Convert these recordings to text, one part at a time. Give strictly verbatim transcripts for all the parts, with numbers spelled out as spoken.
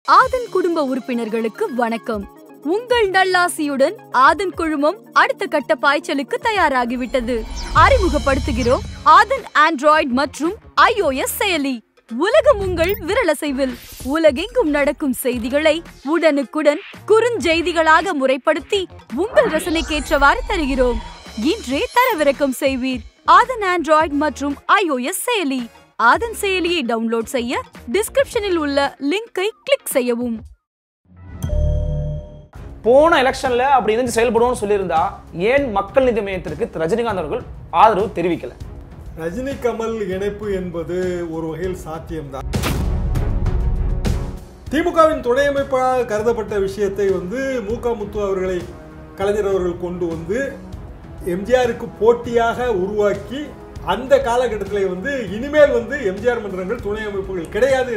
ஆதன் குடும்ப உறுப்பினர்களுக்கு வணக்கம். உங்கள் நல்லாசியுடன் ஆதன் குழுமம் அடுத்த கட்ட பாய்ச்சலுக்கு தயாராகிவிட்டது. அறிமுகப்படுத்துகிறோம் ஆதன் ஆண்ட்ராய்டு மற்றும் iOS செயலி. உலகம் உங்கள் விரலசைவில். உலகெங்கும் நடக்கும் செய்திகளை உடனுக்குடன் குறுஞ்செய்திகளாக முறைப்படுத்தி உங்கள் ரசனைக்கேற்றவாறு தருகிறோம். இன்றே தரவிறக்கம் செய்வீர் ஆதன் ஆண்ட்ராய்டு மற்றும் iOS செயலி. ஆதன் செயலியை டவுன்லோட் செய்ய டிஸ்கிரிப்ஷனில் உள்ள லிங்கை கிளிக் செய்யவும். போன எலெக்ஷன்ல அப்படி இருந்து செயல்படுவோம்னு சொல்லியிருந்தா ஏன் மக்கள் நீதி மையத்திற்கு ரஜினிகாந்த் அவர்கள் ஆதரவு தெரிவிக்கல? ரஜினி கமல் இணைப்பு என்பது ஒரு வகையில் சாத்தியம்தான். திமுகவின் துணை அமைப்பாக கருதப்பட்ட விஷயத்தை வந்து மு க முத்து அவர்களை கலைஞர் அவர்கள் கொண்டு வந்து எம்ஜிஆருக்கு போட்டியாக உருவாக்கி அந்த காலகட்டத்தில் வந்து இனிமேல் வந்து எம்ஜிஆர் மன்றங்கள் துணை அமைப்புகள் கிடையாது.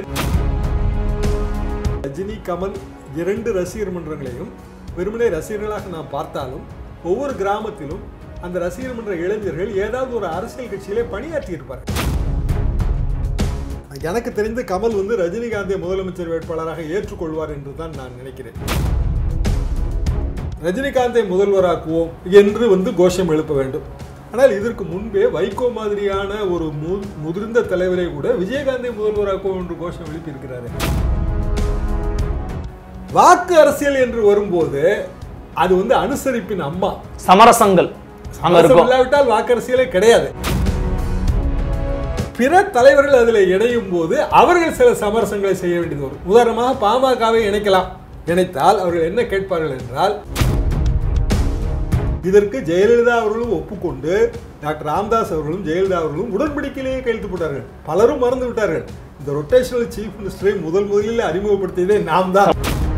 ரஜினி கமல் இரண்டு ரசிகர் மன்றங்களையும் வெறுமனே ரசிகர்களாக நாம் பார்த்தாலும் ஒவ்வொரு கிராமத்திலும் அந்த ரசிகர் மன்ற இளைஞர்கள் ஏதாவது ஒரு அரசியல் கட்சியிலே பணியாற்றி இருப்பார்கள். எனக்கு தெரிந்து கமல் வந்து ரஜினிகாந்தை முதலமைச்சர் வேட்பாளராக ஏற்றுக்கொள்வார் என்று தான் நான் நினைக்கிறேன். ரஜினிகாந்தை முதல்வராக்குவோம் என்று வந்து கோஷம் எழுப்ப வேண்டும். ஆனால் இதற்கு முன்பே வைகோ மாதிரியான ஒரு முதிர்ந்த தலைவரை கூட விஜயகாந்தை முதல்வராக்குவோம் என்று கோஷம் எழுப்பி இருக்கிறாரு. வாக்கு அரசியல் என்று வரும்போது அது வந்து அனுசரிப்பின் அம்மா. சமரசங்கள் இல்லாவிட்டால் வாக்கு அரசியலே கிடையாது. பிற தலைவர்கள் அதில் இணையும் போது அவர்கள் சில சமரசங்களை செய்ய வேண்டியது வரும். உதாரணமாக பாமகவை இணைக்கலாம். இணைத்தால் அவர்கள் என்ன கேட்பார்கள் என்றால், இதற்கு ஜெயலலிதா அவர்களும் ஒப்புக்கொண்டு டாக்டர் ராமதாஸ் அவர்களும் ஜெயலலிதா அவர்களும் உடன்படிக்கையிலேயே கையெழுத்து போட்டார்கள். பலரும் மறந்து விட்டார்கள். இந்த ரொட்டேஷனல் சீஃப் மினிஸ்டரை முதல் முதலில் அறிமுகப்படுத்தியதே நாம் தான்.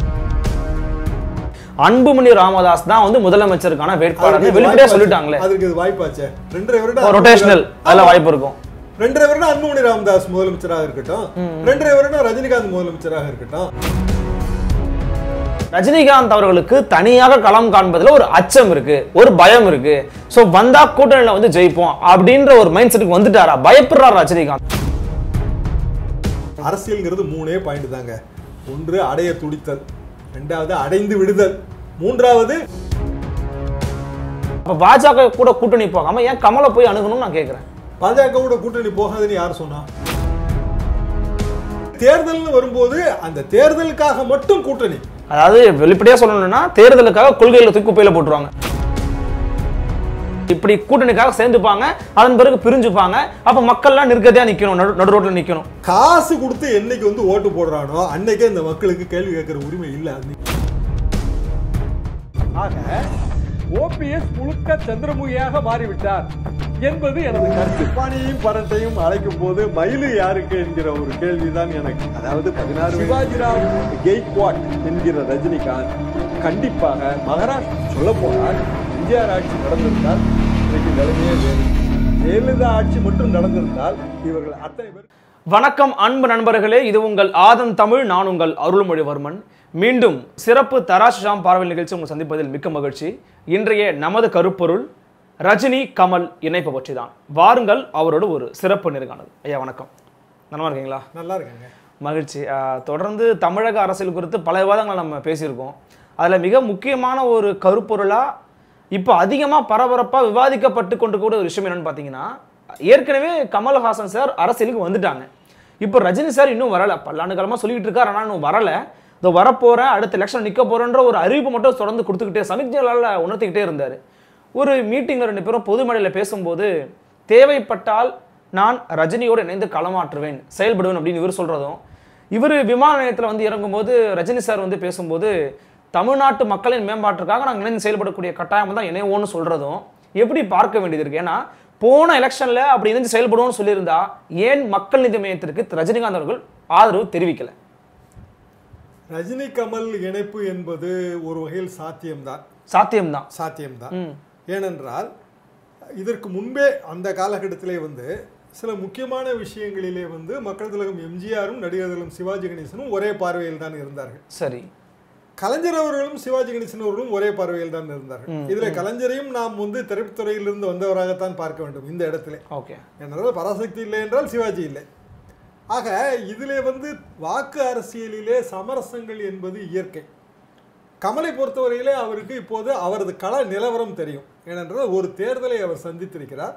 அன்புமணி ராமதாஸ் தான் வந்து முதலமைச்சருக்கான வேட்பாளர் வெளிப்படையா சொல்லிட்டாங்களே. அதுக்கு இது வாய்ப்பாச்சே. ரெண்டரை வருடம் ரொட்டேஷனல் அதுல வாய்ப்பு இருக்கும். ரெண்டரை வருடம் அன்புமணி ராமதாஸ் முதலமைச்சராக இருக்கட்டும், ரெண்டரை வருடம் ரஜினிகாந்த் முதலமைச்சராக இருக்கட்டும். ரஜினிகாந்த் அவர்களுக்கு தனியாக களம் காண்பதில் ஒரு அச்சம் இருக்கு, ஒரு பயம் இருக்கு. சோ வந்தா கூட்டணியில வந்து ஜெயிப்போம் அப்படின்ற ஒரு மைண்ட் செட்டுக்கு வந்துட்டாரா? பயப்படுறாரு ரஜினிகாந்த்? அரசியல்ங்கிறது மூணே பாயிண்ட் தாங்க. ஒன்று அடைய துடித்தல், இரண்டாவது அடைந்து விடுதல், மூன்றாவது பாஜக கூட கூட்டணி போகாம ஏன் கமலை போய் அணுகணும்னு நான் கேட்கிறேன். பாஜக கூட கூட்டணி போகாதுன்னு யார் சொன்னா? தேர்தல் வரும்போது அந்த தேர்தலுக்காக மட்டும் கூட்டணி. அதாவது வெளிப்படையா சொல்லணும்னா தேர்தலுக்காக கொள்கையில தூக்கி குப்பையில போட்டுருவாங்க. இப்படி கூட்டணிக்காக சேர்ந்துப்பாங்க, அதன் பிறகு பிரிஞ்சுப்பாங்க. அப்ப மக்கள்லாம் நிற்கதையா நிக்கணும், நடு ரோட்ல நிக்கணும். காசு கொடுத்து என்னைக்கு வந்து ஓட்டு போடுறானோ அன்னைக்கே இந்த மக்களுக்கு கேள்வி கேட்கிற உரிமை இல்லை. ஆக ஓபிஎஸ் முழுக்க சந்திரமுகியாக மாறிவிட்டார் என்பது எனது கருத்து. பாணியையும் பரட்டையும் அழைக்கும் போது மயிலு யாருக்கு என்கிற ஒரு கேள்விதான் எனக்கு. அதாவது பதினாறு சிவாஜிராவ் கெய்க்வாட் என்கிற ரஜினிகாந்த் கண்டிப்பாக மகாராஷ்டிரா சொல்ல போனால் எம்ஜிஆர் ஆட்சி நடந்திருந்தால் இன்றைக்கு நிலைமையே வேறு. ஜெயலலிதா ஆட்சி மட்டும் நடந்திருந்தால் இவர்கள் அத்தனை பேர். வணக்கம் அன்பு நண்பர்களே, இது உங்கள் ஆதன் தமிழ். நான் உங்கள் அருள்மொழிவர்மன். மீண்டும் சிறப்பு தராசுஷாம் பார்வை நிகழ்ச்சி உங்கள் சந்திப்பதில் மிக்க மகிழ்ச்சி. இன்றைய நமது கருப்பொருள் ரஜினி கமல் இணைப்பு பற்றி தான். வாருங்கள் அவரோட ஒரு சிறப்பு நேர்காணல். ஐயா வணக்கம், நல்லா இருக்கீங்களா? நல்லா இருக்கேங்க, மகிழ்ச்சி. தொடர்ந்து தமிழக அரசியல் குறித்து பல விவாதங்கள் நம்ம பேசியிருக்கோம். அதில் மிக முக்கியமான ஒரு கருப்பொருளாக இப்போ அதிகமாக பரபரப்பாக விவாதிக்கப்பட்டு கொண்டு கூட ஒரு விஷயம் என்னென்னு பார்த்தீங்கன்னா, ஏற்கனவே கமல்ஹாசன் சார் அரசியலுக்கு வந்துட்டாங்க. இப்போ ரஜினி சார் இன்னும் வரலை. பல்லாண்டு காலமாக சொல்லிக்கிட்டு இருக்காரு, ஆனால் இன்னும் வரலை. இதோ வரப்போகிறேன், அடுத்த எலெக்ஷன் நிற்க போகிறேன்ற ஒரு அறிவிப்பு மட்டும் தொடர்ந்து கொடுத்துக்கிட்டே சமிக்ஞைகளால் உணர்த்திக்கிட்டே இருந்தார். ஒரு மீட்டிங்கில் ரெண்டு பேரும் பொது மேடையில் பேசும்போது தேவைப்பட்டால் நான் ரஜினியோடு இணைந்து களமாற்றுவேன், செயல்படுவேன் அப்படின்னு இவர் சொல்கிறதும், இவர் விமான நிலையத்தில் வந்து இறங்கும்போது ரஜினி சார் வந்து பேசும்போது தமிழ்நாட்டு மக்களின் மேம்பாட்டுக்காக நாங்கள் இணைந்து செயல்படக்கூடிய கட்டாயம் தான் இணைவோன்னு சொல்கிறதும் எப்படி பார்க்க வேண்டியது இருக்குது? ஏன்னா போன எலெக்ஷனில் அப்படி இணைந்து செயல்படுவோம்னு சொல்லியிருந்தா ஏன் மக்கள் நீதி மையத்திற்கு ரஜினிகாந்த் அவர்கள் ஆதரவு தெரிவிக்கலை? ரஜினி கமல் இணைப்பு என்பது ஒரு வகையில் சாத்தியம்தான். சாத்தியம்தான் சாத்தியம்தான் ஏனென்றால் இதற்கு முன்பே அந்த காலகட்டத்திலே வந்து சில முக்கியமான விஷயங்களிலே வந்து மக்கள் திலகம் எம்ஜிஆரும் நடிகர் திலகம் சிவாஜி கணேசனும் ஒரே பார்வையில் தான் இருந்தார்கள். சரி, கலைஞர் அவர்களும் சிவாஜி கணேசன் அவர்களும் ஒரே பார்வையில் தான் இருந்தார்கள். இதுல கலைஞரையும் நாம் வந்து திரைத்துறையிலிருந்து வந்தவராகத்தான் பார்க்க வேண்டும் இந்த இடத்துல. ஓகே, என்றால் பராசக்தி இல்லை என்றால் சிவாஜி இல்லை. ஆக இதிலே வந்து வாக்கு அரசியலிலே சமரசங்கள் என்பது இயற்கை. கமலை பொறுத்தவரையிலே அவருக்கு இப்போது அவரது கள நிலவரம் தெரியும். ஏனென்றால் ஒரு தேர்தலை அவர் சந்தித்திருக்கிறார்.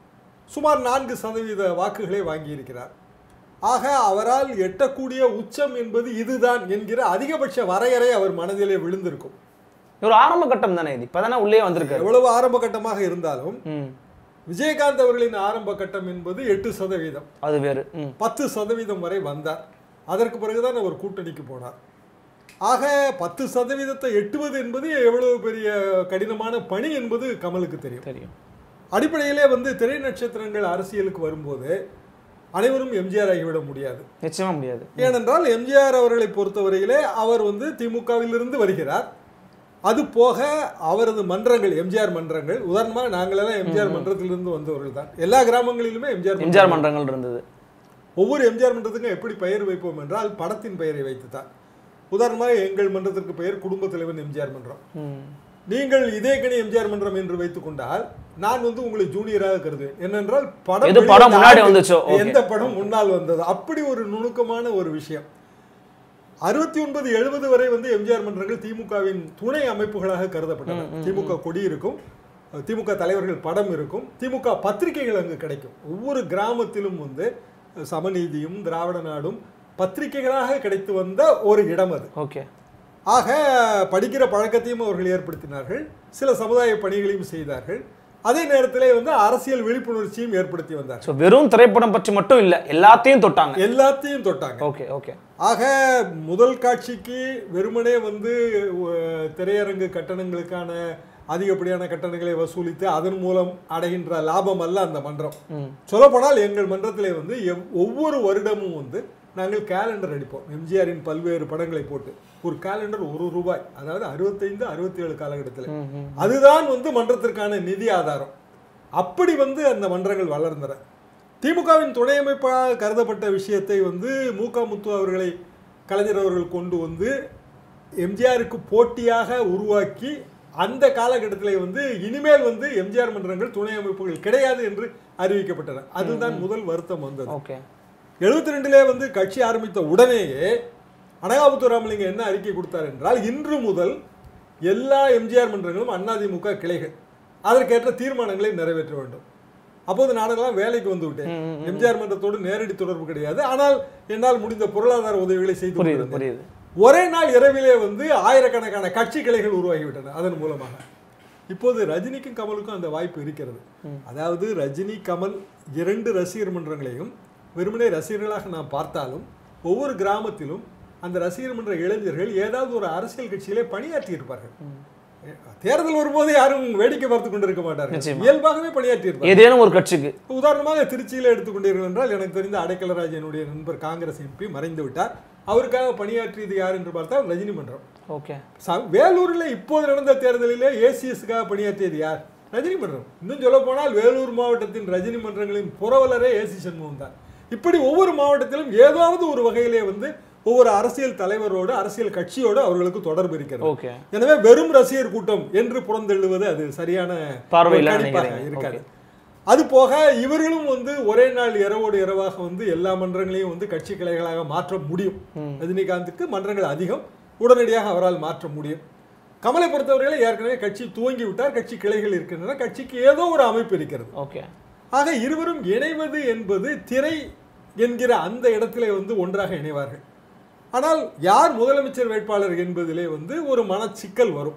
சுமார் நான்கு சதவீத வாக்குகளை வாங்கியிருக்கிறார். ஆக அவரால் எட்டக்கூடிய உச்சம் என்பது இதுதான் என்கிற அதிகபட்ச வரையறை அவர் மனதிலே விழுந்திருக்கும். ஒரு ஆரம்ப கட்டம் தானே இது, இப்பதானே உள்ளே வந்திருக்காரு. எவ்வளவு ஆரம்ப கட்டமாக இருந்தாலும் விஜயகாந்த் அவர்களின் ஆரம்ப கட்டம் என்பது எட்டு சதவீதம், அது வேறு. பத்து சதவீதம் வரை வந்தார். அதற்கு பிறகுதான் அவர் கூட்டணிக்கு போனார். ஆக பத்து சதவீதத்தை எட்டுவது என்பது எவ்வளவு பெரிய கடினமான பணி என்பது கமலுக்கு தெரியும் தெரியும் அடிப்படையிலே வந்து திரை நட்சத்திரங்கள் அரசியலுக்கு வரும்போது அனைவரும் எம்ஜிஆர் ஆகிவிட முடியாது, நிச்சயமா முடியாது. ஏனென்றால் எம்ஜிஆர் அவர்களை பொறுத்தவரையிலே அவர் வந்து திமுகவிலிருந்து வருகிறார். அது போக அவரது மன்றங்கள், எம்ஜிஆர் மன்றங்கள், உதாரணமாக நாங்களெல்லாம் எம்ஜிஆர் மன்றத்திலிருந்து வந்தவர்கள் தான். எல்லா கிராமங்களிலுமே எம்ஜிஆர் எம்ஜிஆர் மன்றங்கள் இருந்தது. ஒவ்வொரு எம்ஜிஆர் மன்றத்துக்கும் எப்படி பெயர் வைப்போம் என்றால் படத்தின் பெயரை வைத்து தான். உதாரணமாக எங்கள் மன்றத்திற்கு பெயர் குடும்ப தலைவன் எம்ஜிஆர் மன்றம். நீங்கள் இதே கணி எம்ஜிஆர் மன்றம் என்று வைத்துக் கொண்டால் நான் வந்து உங்களை ஜூனியராக கருதுவேன். என்னென்றால் படம் படம் முன்னாடி வந்துச்சோ, எந்த படம் முன்னால் வந்தது, அப்படி ஒரு நுணுக்கமான ஒரு விஷயம். அறுபத்தி ஒன்பது எழுபது வரை வந்து எம்ஜிஆர் மன்றங்கள் திமுகவின் துணை அமைப்புகளாக கருதப்பட்டன. திமுக கொடி இருக்கும், திமுக தலைவர்கள் படம் இருக்கும், திமுக பத்திரிகைகள் அங்கு கிடைக்கும். ஒவ்வொரு கிராமத்திலும் வந்து சமநீதியும் திராவிட நாடும் பத்திரிகைகளாக கிடைத்து வந்த ஒரு இடம் அது. ஓகே. ஆக படிக்கிற பழக்கத்தையும் அவர்கள் ஏற்படுத்தினார்கள், சில சமுதாய பணிகளையும் செய்தார்கள். அதே நேரத்திலே வந்து அரசியல் விழிப்புணர்ச்சியும் ஏற்படுத்தி வந்தார். வெறும் திரைப்படம் பற்றி மட்டும் இல்ல, எல்லாத்தையும் தொட்டாங்க எல்லாத்தையும் தொட்டாங்க. Okay okay. ஆக முதல் காட்சிக்கு வெறுமனே வந்து திரையரங்கு கட்டணங்களுக்கான அதிகப்படியான கட்டணங்களை வசூலித்து அதன் மூலம் அடைகின்ற லாபம் அல்ல அந்த மன்றம். சொல்லப்போனால் எங்கள் மன்றத்திலே வந்து ஒவ்வொரு வருடமும் வந்து நாங்கள் கேலண்டர் அடிப்போம். எம்ஜிஆரின் பல்வேறு படங்களை போட்டு ஒரு கேலண்டர் ஒரு ரூபாய், அதாவது அறுபத்தைந்து அறுபத்தி ஏழு காலகட்டத்தில். அதுதான் வந்து மன்றத்திற்கான நிதி ஆதாரம். அப்படி வந்து அந்த மன்றங்கள் வளர்ந்தன. திமுகவின் துணை அமைப்பாக கருதப்பட்ட விஷயத்தை வந்து மு க முத்து அவர்களை கலைஞர் அவர்கள் கொண்டு வந்து எம்ஜிஆருக்கு போட்டியாக உருவாக்கி அந்த காலகட்டத்தில் வந்து இனிமேல் வந்து எம்ஜிஆர் மன்றங்கள் துணை அமைப்புகள் கிடையாது என்று அறிவிக்கப்பட்டன. அதுதான் முதல் வருத்தம் வந்தது. எழுபத்தி ரெண்டுலே வந்து கட்சி ஆரம்பித்த உடனேயே அனகாமுத்து ராமலிங்கம் என்ன அறிக்கை கொடுத்தார் என்றால், இன்று முதல் எல்லா எம்ஜிஆர் மன்றங்களும் அதிமுக கிளைகள், அதற்கேற்ற தீர்மானங்களை நிறைவேற்ற வேண்டும். அப்போது நானெல்லாம் வேலைக்கு வந்து விட்டேன். எம்ஜிஆர் மன்றத்தோடு நேரடி தொடர்பு கிடையாது, ஆனால் என்னால் முடிந்த பொருளாதார உதவிகளை செய்து ஒரே நாள் இரவிலே வந்து ஆயிரக்கணக்கான கட்சி கிளைகள் உருவாகிவிட்டன. அதன் மூலமாக இப்போது ரஜினிக்கும் கமலுக்கும் அந்த வாய்ப்பு இருக்கிறது. அதாவது ரஜினி கமல் இரண்டு ரசிகர் மன்றங்களையும் வெறுமனே ரசிகர்களாக நாம் பார்த்தாலும் ஒவ்வொரு கிராமத்திலும் அந்த ரசிகர் மன்ற இளைஞர்கள் ஏதாவது ஒரு அரசியல் கட்சியிலே பணியாற்றி இருப்பார்கள். தேர்தல் வரும்போது யாரும் வேடிக்கை பார்த்து கொண்டிருக்க மாட்டார்கள், இயல்பாகவே பணியாற்றி இருப்பார்கள் ஏதேனும் ஒரு கட்சிக்கு. உதாரணமாக திருச்சியில் எடுத்துக்கொண்டீர்கள் என்றால் எனக்கு தெரிந்த அடைக்கலராஜ் என்னுடைய நண்பர் காங்கிரஸ் எம்பி மறைந்து விட்டார். அவருக்காக பணியாற்றியது யார் என்று பார்த்தால் ரஜினி மன்றம். ஓகே. வேலூரில் இப்போது நடந்த தேர்தலிலே ஏசிஎஸ்க்காக பணியாற்றியது யார்? ரஜினி மன்றம். இன்னும் சொல்ல போனால் வேலூர் மாவட்டத்தின் ரஜினி மன்றங்களின் புரவலரே ஏசி சண்முகம் தான். இப்படி ஒவ்வொரு மாவட்டத்திலும் ஏதாவது ஒரு வகையிலே வந்து ஒவ்வொரு அரசியல் தலைவரோடு அரசியல் கட்சியோடு அவர்களுக்கு தொடர்பு இருக்கிறது. எனவே வெறும் ரசிகர் கூட்டம் என்று புறந்தள்ளுவது அது சரியான பார்வையாக இருக்காது. அது போக இவர்களும் வந்து ஒரே நாள் இரவோடு இரவாக வந்து எல்லா மன்றங்களையும் வந்து கட்சி கிளைகளாக மாற்ற முடியும். ரஜினிகாந்துக்கு மன்றங்கள் அதிகம், உடனடியாக அவரால் மாற்ற முடியும். கமலை பொறுத்தவரையில ஏற்கனவே கட்சி துவங்கி விட்டார், கட்சி கிளைகள் இருக்கின்றன, கட்சிக்கு ஏதோ ஒரு அமைப்பு இருக்கிறது. ஆக இருவரும் இணைவது என்பது திரை என்கிற அந்த இடத்திலே வந்து ஒன்றாக இணைவார்கள். ஆனால் யார் முதலமைச்சர் வேட்பாளர் என்பதிலே வந்து ஒரு மனச்சிக்கல் வரும்.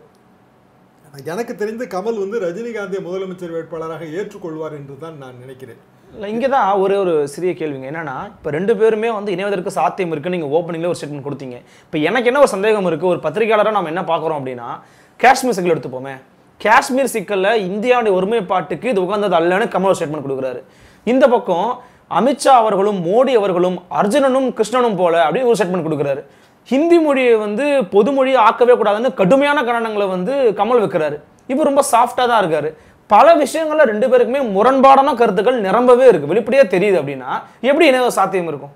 எனக்கு தெரிந்து கமல் வந்து ரஜினிகாந்தை முதலமைச்சர் வேட்பாளராக ஏற்றுக்கொள்வார் என்று தான் நான் நினைக்கிறேன். இங்கே தான் ஒரே ஒரு சிறிய கேள்விங்க என்னன்னா, இப்போ ரெண்டு பேருமே வந்து இணைவதற்கு சாத்தியம் இருக்குன்னு நீங்கள் ஓப்பனிங்ல ஒரு ஸ்டேட்மெண்ட் கொடுத்தீங்க. இப்போ எனக்கு என்ன ஒரு சந்தேகம் இருக்குது, ஒரு பத்திரிகையாளராக நம்ம என்ன பார்க்குறோம் அப்படின்னா, காஷ்மீர் சிக்கல் எடுத்துப்போமே, காஷ்மீர் சிக்கலில் இந்தியாவுடைய ஒருமைப்பாட்டுக்கு இது உகந்தது அல்லன்னு கமல் ஸ்டேட்மெண்ட் கொடுக்குறாரு. இந்த பக்கம் அமித்ஷா அவர்களும் மோடி அவர்களும் அர்ஜுனனும் கிருஷ்ணனும் போல அப்படின்னு ஒரு ஸ்டேட்மெண்ட் கொடுக்குறாரு. ஹிந்தி மொழியை வந்து பொது மொழியை ஆக்கவே கூடாதுன்னு கடுமையான காரணங்களை வந்து கமல் வைக்கிறாரு. இப்போ ரொம்ப சாஃப்டாக தான் இருக்காரு. பல விஷயங்கள்ல ரெண்டு பேருக்குமே முரண்பாடான கருத்துக்கள் நிரம்பவே இருக்கு, வெளிப்படையா தெரியுது. அப்படின்னா எப்படி இணைய சாத்தியம் இருக்கும்?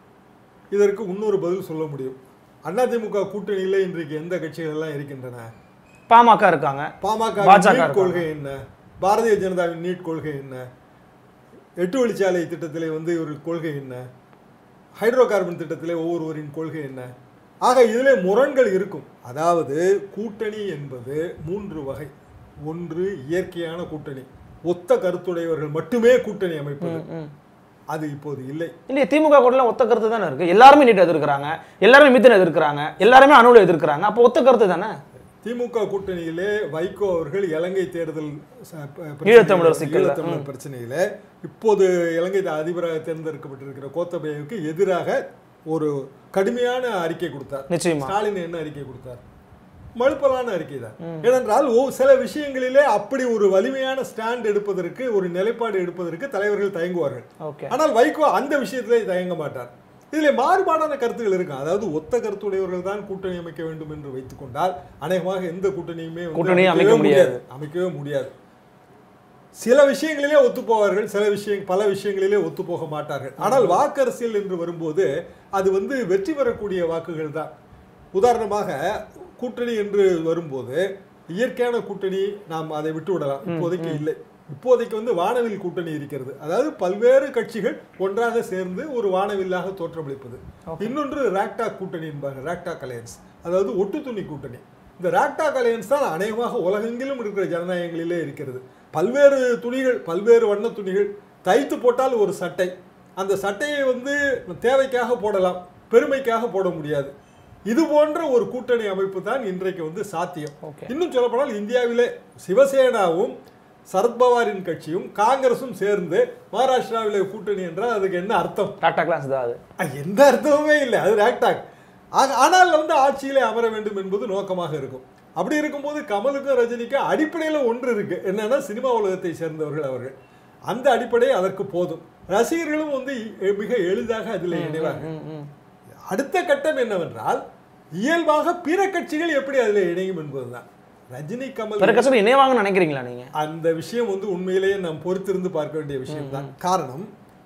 இதற்கு இன்னொரு பதில் சொல்ல முடியும். அதிமுக கூட்டணியில் இன்றைக்கு எந்த கட்சிகள் எல்லாம் இருக்கின்றன? பாமக இருக்காங்க. பாமக கொள்கை என்ன? பாரதிய ஜனதாவின் நீட் கொள்கை என்ன? எட்டு வழிச்சாலை திட்டத்திலே வந்து இவர்கள் கொள்கை என்ன? ஹைட்ரோ கார்பன் திட்டத்திலே ஒவ்வொருவரின் கொள்கை என்ன? ஆக இதிலே முரண்கள் இருக்கும். அதாவது கூட்டணி என்பது மூன்று வகை. ஒன்று இயற்கையான கூட்டணி, ஒத்த கருத்துடையவர்கள் மட்டுமே கூட்டணி அமைப்பது. அது இப்போது இல்லை. இல்லையா? திமுக கூட ஒத்த கருத்து தானே இருக்கு. எல்லாருமே நீட் எதிர்க்கிறாங்க, எல்லாருமே மித்தனை எதிர்க்கிறாங்க, எல்லாருமே அணுல எதிர்க்கிறாங்க. அப்போ ஒத்த கருத்து தானே. திமுக கூட்டணியிலே வைகோ அவர்கள் இலங்கை தேர்தல் ஈழத்தமிழர் ஈழத்தமிழர் பிரச்சனையில இப்போது இலங்கை அதிபராக தேர்ந்தெடுக்கப்பட்டிருக்கிற கோத்தபயவுக்கு எதிராக ஒரு கடுமையான அறிக்கை கொடுத்தார். நிச்சயமா ஸ்டாலின் என்ன அறிக்கை கொடுத்தார்? மழுப்பலான அறிக்கை தான். ஏனென்றால் சில விஷயங்களிலே அப்படி ஒரு வலிமையான ஸ்டாண்ட் எடுப்பதற்கு, ஒரு நிலைப்பாடு எடுப்பதற்கு தலைவர்கள் தயங்குவார்கள். ஆனால் வைகோ அந்த விஷயத்திலே தயங்க மாட்டார். இதில் மாறுபாடான கருத்துக்கள் இருக்கு. அதாவது ஒத்த கருத்துடையவர்கள் தான் கூட்டணி அமைக்க வேண்டும் என்று வைத்துக் கொண்டால் அநேகமாக எந்த கூட்டணியுமே அமைக்க முடியாது அமைக்கவே முடியாது. சில விஷயங்களிலே ஒத்து போவார்கள், சில விஷயம் பல விஷயங்களிலே ஒத்து போக மாட்டார்கள். ஆனால் வாக்கரசியல் என்று வரும்போது அது வந்து வெற்றி பெறக்கூடிய வாக்குகள் தான். உதாரணமாக கூட்டணி என்று வரும்போது இயற்கையான கூட்டணி நாம் அதை விட்டு விடலாம். இப்போதைக்கு இல்லை. இப்போதைக்கு வந்து வானவில் கூட்டணி இருக்கிறது. அதாவது பல்வேறு கட்சிகள் ஒன்றாக சேர்ந்து ஒரு வானவில்லாக தோற்றமளிப்பது. இன்னொன்று ராக்டாக் கூட்டணி என்பார்கள், ராக்டாக் அலையன்ஸ், அதாவது ஒட்டு துணி கூட்டணி. இந்த ராக்டாக் அலையன்ஸ் தான் அநேகமாக உலகெங்கிலும் இருக்கிற ஜனநாயகங்களிலே இருக்கிறது. பல்வேறு துணிகள், பல்வேறு வண்ண துணிகள் தைத்து போட்டால் ஒரு சட்டை, அந்த சட்டையை வந்து தேவைக்காக போடலாம், பெருமைக்காக போட முடியாது. இது போன்ற ஒரு கூட்டணி அமைப்பு தான் இன்றைக்கு வந்து சாத்தியம். இன்னும் சொல்லப்போனால் இந்தியாவிலே சிவசேனாவும் சரத்பவாரின் கட்சியும் காங்கிரசும் சேர்ந்து மகாராஷ்டிராவிலே கூட்டணி என்றால் அதுக்கு என்ன அர்த்தம்? எந்த அர்த்தமுமே இல்லை, அது ராக்டாக். ஆனால் வந்து ஆட்சியிலே அமர வேண்டும் என்பது நோக்கமாக இருக்கும். அப்படி இருக்கும்போது கமலுக்கும் ரஜினிக்கும் அடிப்படையில் ஒன்று இருக்கு. என்னன்னா சினிமா உலகத்தை சேர்ந்தவர்கள் அவர்கள். அந்த அடிப்படை அதற்கு போதும். ரசிகர்களும் வந்து மிக எளிதாக அதில் இணைவார்கள். அடுத்த கட்டம் என்னவென்றால் இயல்பாக பிற கட்சிகள் எப்படி அதில் இணையும் என்பதுதான். ரஜினி கமல் இணைவாங்க நினைக்கிறீங்களா நீங்க? அந்த விஷயம் வந்து உண்மையிலேயே நாம் பொறுத்திருந்து பார்க்க வேண்டிய விஷயம் தான். காரணம்,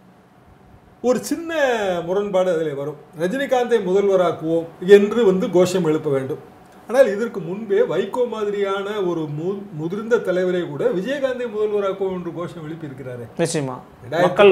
ஒரு சின்ன முரண்பாடு அதில் வரும். ரஜினிகாந்தை முதல்வராக்குவோம் என்று வந்து கோஷம் எழுப்ப வேண்டும். ஆனால் இதற்கு முன்பே வைகோ மாதிரியான ஒரு முதிர்ந்த தலைவரை கூட விஜயகாந்தை முதல்வராக்குவோம் என்று கோஷம் எழுப்பி இருக்கிறாரு. மக்கள்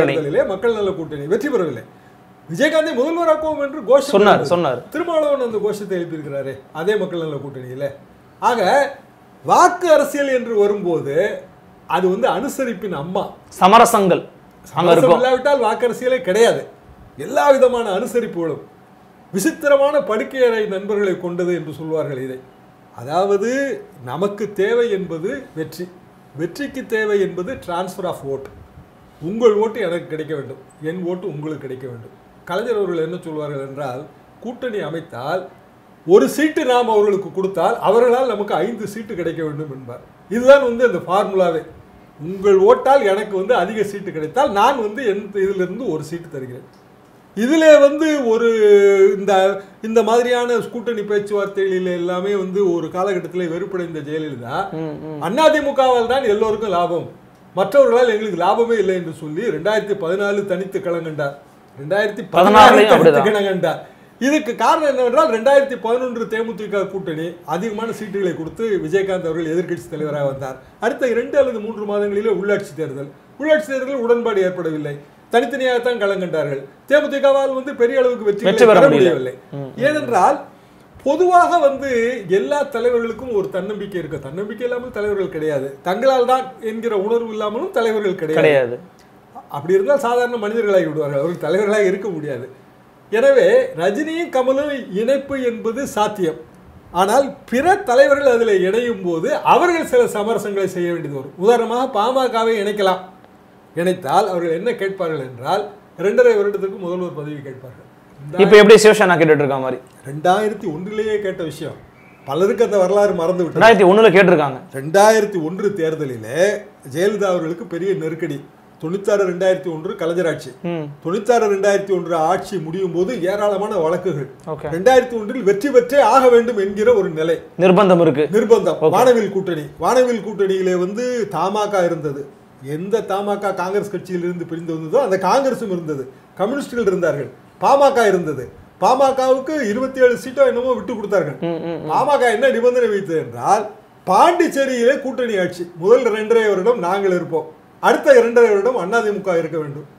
நல கூட்டணி வெற்றி பெறவில்லை. விஜயகாந்தை முதல்வராக்குவோம் என்று கோஷம் சொன்னார் சொன்னார் திருமாவளவன் அந்த கோஷத்தை எழுப்பியிருக்கிறாரே அதே மக்கள் நல கூட்டணியில. ஆக வாக்கு அரசியல் என்று வரும்போது அது வந்து அனுசரிப்பின் அம்மா. சமரசங்கள் இல்லாவிட்டால் வாக்கு அரசியலே கிடையாது. எல்லா விதமான அனுசரிப்புகளும் விசித்திரமான படுக்கையறை நண்பர்களை கொண்டது என்று சொல்வார்கள் இதை. அதாவது நமக்கு தேவை என்பது வெற்றி, வெற்றிக்கு தேவை என்பது டிரான்ஸ்ஃபர் ஆஃப் ஓட். உங்கள் ஓட்டு எனக்கு கிடைக்க வேண்டும், என் ஓட்டு உங்களுக்கு கிடைக்க வேண்டும். கலைஞர் அவர்கள் என்ன சொல்வார்கள் என்றால், கூட்டணி அமைத்தால் ஒரு சீட்டு நாம் அவர்களுக்கு கொடுத்தால் அவர்களால் நமக்கு ஐந்து சீட்டு கிடைக்க வேண்டும் என்பார். இதுதான் வந்து அந்த ஃபார்முலாவே. உங்கள் ஓட்டால் எனக்கு வந்து அதிக சீட்டு கிடைத்தால் நான் வந்து என் இதிலிருந்து ஒரு சீட்டு தருகிறேன். இதில் வந்து ஒரு இந்த இந்த மாதிரியான கூட்டணி பேச்சுவார்த்தைகளில் எல்லாமே வந்து ஒரு காலகட்டத்தில் வெறுப்படைந்த ஜெயலலிதா அதிமுகவால் தான் எல்லோருக்கும் லாபம், மற்றவர்களால் எங்களுக்கு லாபமே இல்லை என்று சொல்லி ரெண்டாயிரத்தி பதினாலு தனித்து களங்கண்டார். ரெண்டாயிரத்தி பதினாறு தனித்து களங்கண்டார். இதுக்கு காரணம் என்னவென்றால் ரெண்டாயிரத்தி பதினொன்று தேமுதிக கூட்டணி அதிகமான சீட்டுகளை கொடுத்து விஜயகாந்த் அவர்கள் எதிர்க்கட்சி தலைவராக வந்தார். அடுத்த இரண்டு அல்லது மூன்று மாதங்களிலே உள்ளாட்சி தேர்தல் உள்ளாட்சி தேர்தலில் உடன்பாடு ஏற்படவில்லை. தனித்தனியாகத்தான் களங்கண்டார்கள். தேமுதிகவால் வந்து பெரிய அளவுக்கு வெற்றி பெற முடியவில்லை. ஏனென்றால் பொதுவாக வந்து எல்லா தலைவர்களுக்கும் ஒரு தன்னம்பிக்கை இருக்கு. தன்னம்பிக்கை இல்லாமல் தலைவர்கள் கிடையாது, தங்களால் தான் என்கிற உணர்வு இல்லாமலும் தலைவர்கள் கிடையாது. அப்படி இருந்தால் சாதாரண மனிதர்களாகி விடுவார்கள், அவர்கள் தலைவர்களாக இருக்க முடியாது. எனவே ரஜினியும் கமலும் இணைப்பு என்பது சாத்தியம். ஆனால் பிற தலைவர்கள் அதில் இணையும் போது அவர்கள் சில சமரசங்களை செய்ய வேண்டியது வரும். உதாரணமாக பாமகவை இணைக்கலாம். இணைத்தால் அவர்கள் என்ன கேட்பார்கள் என்றால் இரண்டரை வருடத்துக்கு முதல்வர் பதவி கேட்பார்கள். இப்ப எப்படி சிவசேனா கேட்டுட்டு இருக்க மாதிரி ரெண்டாயிரத்தி ஒன்றிலேயே கேட்ட விஷயம். பலருக்கு அந்த வரலாறு மறந்து விட்டு ரெண்டாயிரத்தி ஒண்ணுல கேட்டிருக்காங்க. ரெண்டாயிரத்தி ஒன்று தேர்தலிலே ஜெயலலிதா அவர்களுக்கு பெரிய நெருக்கடி. தொண்ணூத்தாறு ரெண்டாயிரத்தி ஒன்று கலைஞர் ஆட்சி. தொண்ணூத்தாறு ரெண்டாயிரத்தி ஒன்று ஆட்சி முடியும் போது ஏராளமான வழக்குகள். ரெண்டாயிரத்தி ஒன்றில் வெற்றி பெற்றே ஆக வேண்டும் என்கிற ஒரு நிலை, நிர்பந்தம் இருக்கு. நிர்பந்தம். வானவில் கூட்டணி வானவில் கூட்டணியிலே வந்து தமாக இருந்தது. எந்த தமாக காங்கிரஸ் கட்சியில் இருந்து பிரிந்து வந்ததோ அந்த காங்கிரசும் இருந்தது, கம்யூனிஸ்டுகள் இருந்தார்கள், பாமக இருந்தது. பாமகவுக்கு இருபத்தி ஏழு சீட்டோ என்னமோ விட்டு கொடுத்தார்கள். பாமக என்ன நிபந்தனை வைத்தது என்றால், பாண்டிச்சேரியிலே கூட்டணி ஆட்சி முதல் இரண்டரை வருடம் நாங்கள் இருப்போம், அடுத்த இரண்டரை வருடம் அதிமுக இருக்க வேண்டும்.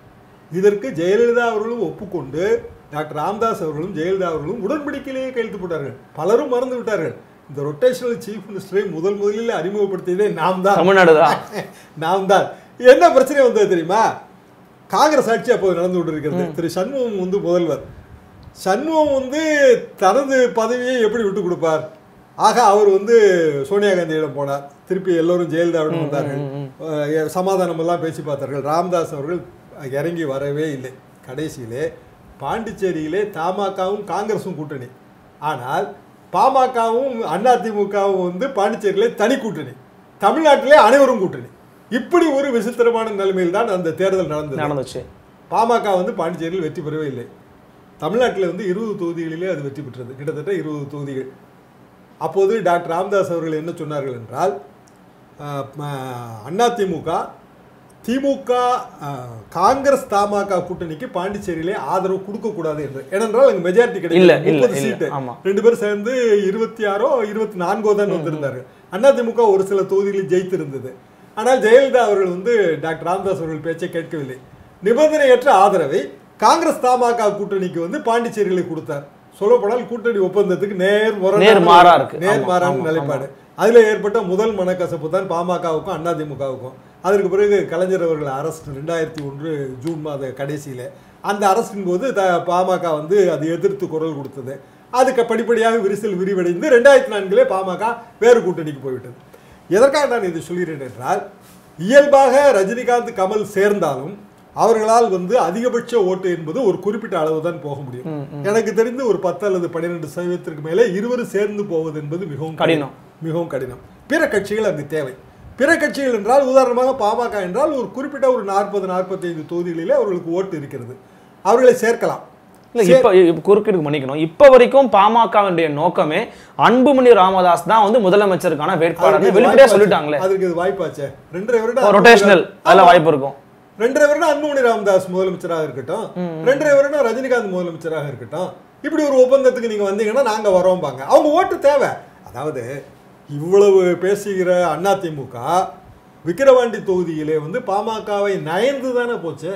இதற்கு ஜெயலலிதா அவர்களும் ஒப்புக்கொண்டு டாக்டர் ராமதாஸ் அவர்களும் ஜெயலலிதா அவர்களும் உடன்படிக்கையிலேயே கையெழுத்து போட்டார்கள். பலரும் மறந்து விட்டார்கள். இந்த ரொட்டேஷனல் சீஃப் மினிஸ்டரை முதல் முதலில் அறிமுகப்படுத்தியதே நாம் தான், தமிழ்நாடு தான். நாம் தான். என்ன பிரச்சனை வந்தது தெரியுமா? காங்கிரஸ் ஆட்சி அப்போது நடந்து கொண்டிருக்கிறது. திரு சண்முகம் வந்து முதல்வர். சண்முகம் வந்து தனது பதவியை எப்படி விட்டு கொடுப்பார்? ஆக அவர் வந்து சோனியா காந்தியிடம் போனார். திருப்பி எல்லோரும் ஜெயலலிதாவிடம் வந்தார்கள். சமாதானம் எல்லாம் பேசி பார்த்தார்கள். ராமதாஸ் அவர்கள் இறங்கி வரவே இல்லை. கடைசியிலே பாண்டிச்சேரியிலே தமாகவும் காங்கிரஸும் கூட்டணி. ஆனால் பாமகவும் அதிமுகவும் வந்து பாண்டிச்சேரியிலே தனி கூட்டணி, தமிழ்நாட்டிலே அனைவரும் கூட்டணி. இப்படி ஒரு விசித்திரமான நிலைமையில் தான் அந்த தேர்தல் நடந்தது நடந்துச்சு. பாமக வந்து பாண்டிச்சேரியில் வெற்றி பெறவே இல்லை. தமிழ்நாட்டில் வந்து இருபது தொகுதிகளிலே அது வெற்றி பெற்றது, கிட்டத்தட்ட இருபது தொகுதிகள். அப்போது டாக்டர் ராமதாஸ் அவர்கள் என்ன சொன்னார்கள் என்றால், அதிமுக திமுக காங்கிரஸ் தமாக கூட்டணிக்கு பாண்டிச்சேரியிலே ஆதரவு கொடுக்கக்கூடாது என்று. ஏனென்றால் அங்கே மெஜாரிட்டி கிடைக்கல, முப்பது சீட்டு, ரெண்டு பேரும் சேர்ந்து இருபத்தி ஆறோ இருபத்தி நான்கோ தான் வந்திருந்தார்கள். அதிமுக ஒரு சில தொகுதிகளில் ஜெயித்திருந்தது. ஆனால் ஜெயலலிதா அவர்கள் வந்து டாக்டர் ராமதாஸ் அவர்கள் பேச்சை கேட்கவில்லை. நிபந்தனையற்ற ஆதரவை காங்கிரஸ் தமாக கூட்டணிக்கு வந்து பாண்டிச்சேரியிலே கொடுத்தார். சொல்லப்போனால் கூட்டணி ஒப்பந்தத்துக்கு நேர் நேர்மாறா இருக்கு, நேர்மாறான நிலைப்பாடு. அதில் ஏற்பட்ட முதல் மனக்கசப்பு தான் பாமகவுக்கும் அதிமுகவுக்கும். அதற்கு பிறகு கலைஞர் அவர்கள் அரஸ்ட் ரெண்டாயிரத்தி ஒன்று ஜூன் மாத கடைசியில் அந்த அரசின் போது த பாமக வந்து அது எதிர்த்து குரல் கொடுத்தது. அதுக்கு படிப்படியாக விரிசல் விரிவடைந்து ரெண்டாயிரத்தி நான்கிலே பாமக வேறு கூட்டணிக்கு போய்விட்டது. எதற்காக நான் இது சொல்கிறேன் என்றால், இயல்பாக ரஜினிகாந்த் கமல் சேர்ந்தாலும் அவர்களால் வந்து அதிகபட்ச ஓட்டு என்பது ஒரு குறிப்பிட்ட அளவு தான் போக முடியும். எனக்கு தெரிந்து ஒரு பத்து அல்லது பன்னிரெண்டு சதவீதத்திற்கு மேலே இருவரும் சேர்ந்து போவது என்பது மிகவும் கடினம், மிகவும் கடினம். பிற கட்சிகள் அங்கு தேவை. பிற கட்சிகள் என்றால் உதாரணமாக பாமக என்றால் ஒரு குறிப்பிட்ட ஒரு நாற்பது நாற்பத்தி ஐந்து தொகுதிகளிலே அவர்களுக்கு ஓட்டு இருக்கிறது, அவர்களை சேர்க்கலாம். குறுக்கிட்டு மன்னிக்கணும், இப்ப வரைக்கும் பாமகவுடைய நோக்கமே அன்புமணி ராமதாஸ் தான் வந்து முதலமைச்சருக்கான வேட்பாளர் வெளிப்படையா சொல்லிட்டாங்களே. அதுக்கு இது வாய்ப்பாச்சே. ரெண்டரை வருடம் ரொட்டேஷனல் அதெல்லாம் வாய்ப்பு இருக்கும். ரெண்டரை வருடம் அன்புமணி ராமதாஸ் முதலமைச்சராக இருக்கட்டும், ரெண்டரை வருடம் ரஜினிகாந்த் முதலமைச்சராக இருக்கட்டும். இப்படி ஒரு ஒப்பந்தத்துக்கு நீங்க வந்தீங்கன்னா நாங்க வரோம்பாங்க. அவங்க ஓட்டு தேவை. அதாவது இவ்வளவு பேசுகிற அதிமுக விக்கிரவாண்டி தொகுதியிலே வந்து பாமகவை நயந்து தானே போச்சு.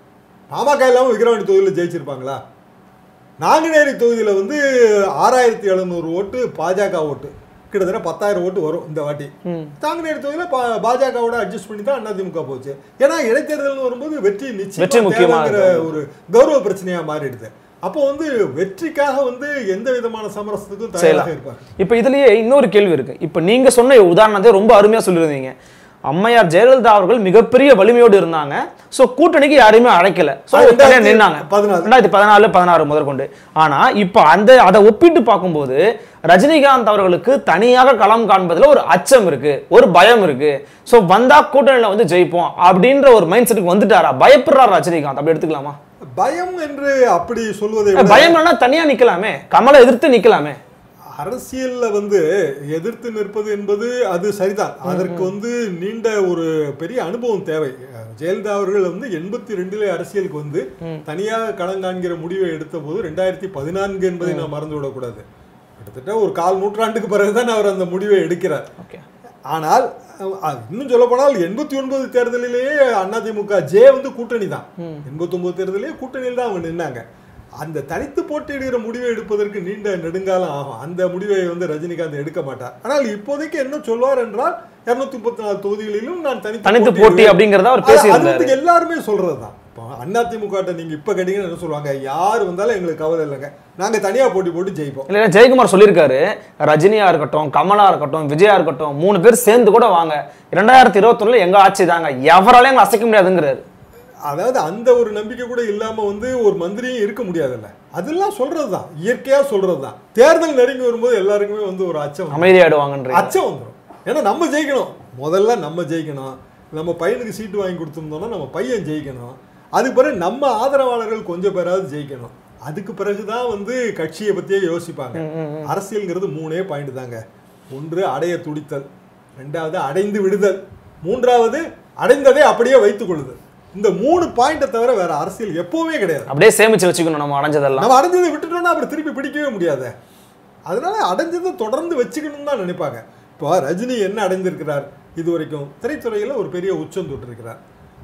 பாமக இல்லாமல் விக்கிரவாண்டி தொகுதியில் ஜெயிச்சிருப்பாங்களா? நாங்குநேரி தொகுதியில் வந்து ஆறாயிரத்தி எழுநூறு ஓட்டு பாஜக ஓட்டு, கிட்டத்தட்ட பத்தாயிரம் ஓட்டு வரும் இந்த வாட்டி. நாங்குநேரி தொகுதியில் பாஜகவோட அட்ஜஸ்ட் பண்ணி தான் அதிமுக போச்சு. ஏன்னா இடைத்தேர்தல் வரும்போது வெற்றி நிச்சயமாங்கிற ஒரு கௌரவ பிரச்சனையா மாறிடுது. அப்போ வந்து வெற்றிக்காக வந்து எந்த விதமான சமரசத்துக்கும் தயாராக இருப்பாங்க. இப்ப இதுலயே இன்னொரு கேள்வி இருக்கு. இப்ப நீங்க சொன்ன உதாரணத்தை ரொம்ப அருமையா சொல்லிருந்தீங்க. அம்மையார் ஜெயலலிதா அவர்கள் மிகப்பெரிய வலிமையோடு இருந்தாங்க. சோ கூட்டணிக்கு யாரையுமே அழைக்கல, நின்னாங்க ரெண்டாயிரத்தி பதினாலு பதினாறு முதற்கொண்டு. ஆனா இப்ப அந்த அதை ஒப்பிட்டு பார்க்கும்போது ரஜினிகாந்த் அவர்களுக்கு தனியாக களம் காண்பதுல ஒரு அச்சம் இருக்கு, ஒரு பயம் இருக்கு. சோ வந்தா கூட்டணியில வந்து ஜெயிப்போம் அப்படின்ற ஒரு மைண்ட் செட்டுக்கு வந்துட்டாரா? பயப்படுறாரு ரஜினிகாந்த், அப்படி எடுத்துக்கலாமா? பயம் என்று அப்படி சொல்வதை பயம் தனியா நிக்கலாமே, கமலை எதிர்த்து நிக்கலாமே. அரசியல்ல வந்து எதிர்த்து நிற்பது என்பது அது சரிதான். அதற்கு வந்து நீண்ட ஒரு பெரிய அனுபவம் தேவை. ஜெயலலிதா அவர்கள் வந்து எண்பத்தி ரெண்டுல அரசியலுக்கு வந்து தனியாக களங்காண்கிற முடிவை எடுத்த போது ரெண்டாயிரத்தி பதினான்கு என்பதை நாம் மறந்து விடக்கூடாது. கிட்டத்தட்ட ஒரு கால் நூற்றாண்டுக்கு பிறகுதான் அவர் அந்த முடிவை எடுக்கிறார். ஆனால் இன்னும் சொல்ல போனால் எண்பத்தி ஒன்பது தேர்தலிலேயே அதிமுக ஜே வந்து கூட்டணி தான். எண்பத்தி ஒன்பது தேர்தலே கூட்டணியில் தான் அவங்க நின்னாங்க. அந்த தனித்து போட்டியிடுகிற முடிவை எடுப்பதற்கு நீண்ட நெடுங்காலம் ஆகும். அந்த முடிவை வந்து ரஜினிகாந்த் எடுக்க மாட்டார். ஆனால் இப்போதைக்கு என்ன சொல்வார் என்றால் இருநூத்தி முப்பத்தி நாலு தொகுதிகளிலும் நான் தனித்து போட்டி அப்படிங்கறத அவர் பேசியிருந்தார். எல்லாருமே சொல்றதுதான். அதிமுக நீங்க இப்ப கேட்டீங்கன்னா என்ன சொல்லுவாங்க, யாரு வந்தாலும் எங்களுக்கு கவலை இல்லைங்க, நாங்க தனியா போட்டி போட்டு ஜெயிப்போம். இல்ல ஜெயக்குமார் சொல்லியிருக்காரு, ரஜினியா இருக்கட்டும், கமலா இருக்கட்டும், விஜயா இருக்கட்டும், மூணு பேர் சேர்ந்து கூட வாங்க, இரண்டாயிரத்தி இருபத்தி ஒண்ணுல எங்க ஆட்சி தாங்க, எவராலையும் எங்க அசைக்க முடியாதுங்கிறாரு. அதாவது அந்த ஒரு நம்பிக்கை கூட இல்லாம வந்து ஒரு மந்திரியும் இருக்க முடியாதுல்ல. அதெல்லாம் சொல்றதுதான், இயற்கையா சொல்றதுதான். தேர்தல் நெருங்கி வரும்போது எல்லாருக்குமே வந்து ஒரு அச்சம், அமைதியாடுவாங்கன்ற அச்சம் வந்துடும். ஏன்னா நம்ம ஜெயிக்கணும், முதல்ல நம்ம ஜெயிக்கணும். நம்ம பையனுக்கு சீட்டு வாங்கி கொடுத்துருந்தோம்னா நம்ம பையன் ஜெயிக்கணும். அதுக்கு பிறகு நம்ம ஆதரவாளர்கள் கொஞ்சம் பேராவது ஜெயிக்கணும். அதுக்கு பிறகுதான் வந்து கட்சியை பத்தியே யோசிப்பாங்க. அரசியல்ங்கிறது மூணே பாயிண்ட் தாங்க. ஒன்று அடைய துடித்தல், ரெண்டாவது அடைந்து விடுதல், மூன்றாவது அடைந்ததை அப்படியே வைத்துக் கொள்ளுதல். இந்த மூணு பாயிண்ட்டை தவிர வேற அரசியல் எப்பவுமே கிடையாது. அப்படியே சேமிச்சு வச்சுக்கணும். நம்ம அடைஞ்சதெல்லாம் நம்ம அடைஞ்சதை விட்டுட்டோம்னா அப்புறம் திருப்பி பிடிக்கவே முடியாது. அதனால அடைஞ்சதை தொடர்ந்து வச்சுக்கணும்னு தான் நினைப்பாங்க. இப்போ ரஜினி என்ன அடைந்திருக்கிறார்? இது வரைக்கும் திரைத்துறையில் ஒரு பெரிய உச்சம் தொட்டிருக்கிறார்.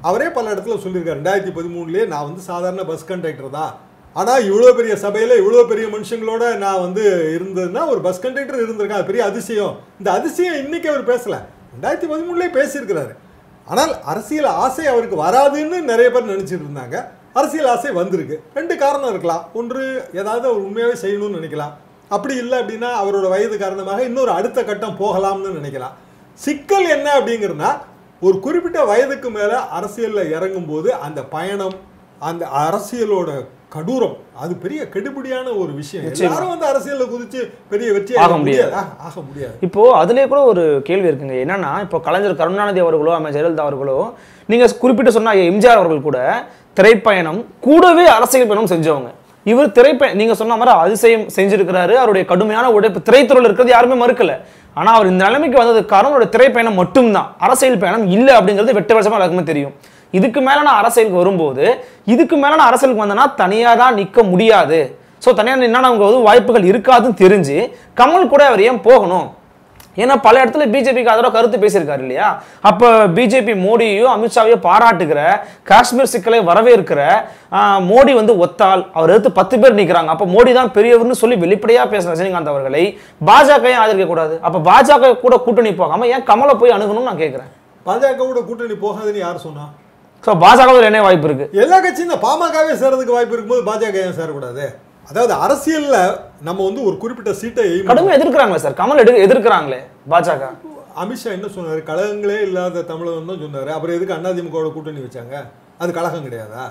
அவரே பல இடத்துல சொல்லியிருக்காரு, ரெண்டாயிரத்தி பதிமூணுலேயே நான் வந்து சாதாரண பஸ் கண்டக்டர் தான், ஆனால் இவ்வளோ பெரிய சபையில் இவ்வளோ பெரிய மனுஷங்களோட நான் வந்து இருந்ததுன்னா ஒரு பஸ் கண்டக்டர் இருந்திருக்கேன், அது பெரிய அதிசயம். இந்த அதிசயம் இன்னைக்கு அவர் பேசலை, ரெண்டாயிரத்தி பதிமூணுலேயே பேசியிருக்கிறாரு. ஆனால் அரசியல் ஆசை அவருக்கு வராதுன்னு நிறைய பேர் நினச்சிட்டு இருந்தாங்க. அரசியல் ஆசை வந்திருக்கு. ரெண்டு காரணம் இருக்கலாம். ஒன்று, ஏதாவது அவர் உண்மையாகவே செய்யணும்னு நினைக்கலாம். அப்படி இல்லை அப்படின்னா அவரோட வயது காரணமாக இன்னொரு அடுத்த கட்டம் போகலாம்னு நினைக்கலாம். சிக்கல் என்ன அப்படிங்கிறதுனா, ஒரு குறிப்பிட்ட வயதுக்கு மேலே அரசியலில் இறங்கும் போது அந்த பயணம், அந்த அரசியலோட கடூரம், அது பெரிய கெடுபிடியான ஒரு விஷயம். எல்லாரும் வந்து அரசியலில் குதிச்சு பெரிய வெற்றி ஆக முடியாது ஆக முடியாது இப்போ அதுலேயே கூட ஒரு கேள்வி இருக்குங்க. என்னன்னா, இப்போ கலைஞர் கருணாநிதி அவர்களோ அமைச்சர் ஜெயலலிதா அவர்களோ நீங்க குறிப்பிட்டு சொன்ன எம்ஜிஆர் அவர்கள் கூட திரைப்பயணம் கூடவே அரசியல் பயணம் செஞ்சவங்க. இவர் திரைப்பயணம் நீங்க சொன்ன மாதிரி அதிசயம் செஞ்சிருக்கிறாரு. அவருடைய கடுமையான உழைப்பு திரைத்துறையில் இருக்கிறது யாருமே மறுக்கல. ஆனா அவர் இந்த நிலைமைக்கு வந்ததுக்கு காரணம் அவருடைய திரைப்பயணம் மட்டும்தான், அரசியல் பயணம் இல்லை அப்படிங்கிறது வெட்ட வருஷமா எல்லாருக்குமே தெரியும். இதுக்கு மேல நான் அரசியலுக்கு வரும்போது இதுக்கு மேல நான் அரசியலுக்கு வந்தேன்னா தனியா தான் நிற்க முடியாது. ஸோ தனியாக நின்னா நமக்கு வந்து வாய்ப்புகள் இருக்காதுன்னு தெரிஞ்சு கமல் கூட அவர் ஏன் போகணும்? ஏன்னா பல இடத்துல பிஜேபிக்கு ஆதரவாக கருத்து பேசியிருக்காரு இல்லையா? அப்போ பிஜேபி மோடியையும் அமித்ஷாவையும் பாராட்டுகிற, காஷ்மீர் சிக்கலை வரவேற்கிற மோடி வந்து ஒத்தால் அவர் எடுத்து பத்து பேர் நிற்கிறாங்க. அப்போ மோடி தான் பெரியவர்னு சொல்லி வெளிப்படையாக பேசுகிற ரஜினிகாந்த் அவர்களை பாஜக ஏன் ஆதரிக்க கூடாது? அப்போ பாஜக கூட கூட்டணி போகாம ஏன் கமலை போய் அணுகணும்னு நான் கேட்குறேன். பாஜக கூட கூட்டணி போகாதுன்னு யார் சொன்னா? ஸோ பாஜகவில் என்ன வாய்ப்பு இருக்கு? எல்லா கட்சியும் இந்த பாமகவே சேரதுக்கு வாய்ப்பு இருக்கும்போது பாஜக ஏன் சேரக்கூடாது? அதாவது அரசியல்ல நம்ம வந்து ஒரு குறிப்பிட்ட சீட்டை கடுமையாக எதிர்க்கிறாங்களே சார், கமல் எடு எதிர்க்கிறாங்களே பாஜக. அமித்ஷா என்ன சொன்னாரு? கழகங்களே இல்லாத தமிழகம் தான் சொன்னாரு. அப்புறம் எதுக்கு அதிமுகவோட கூட்டணி வச்சாங்க? அது கழகம் கிடையாதா?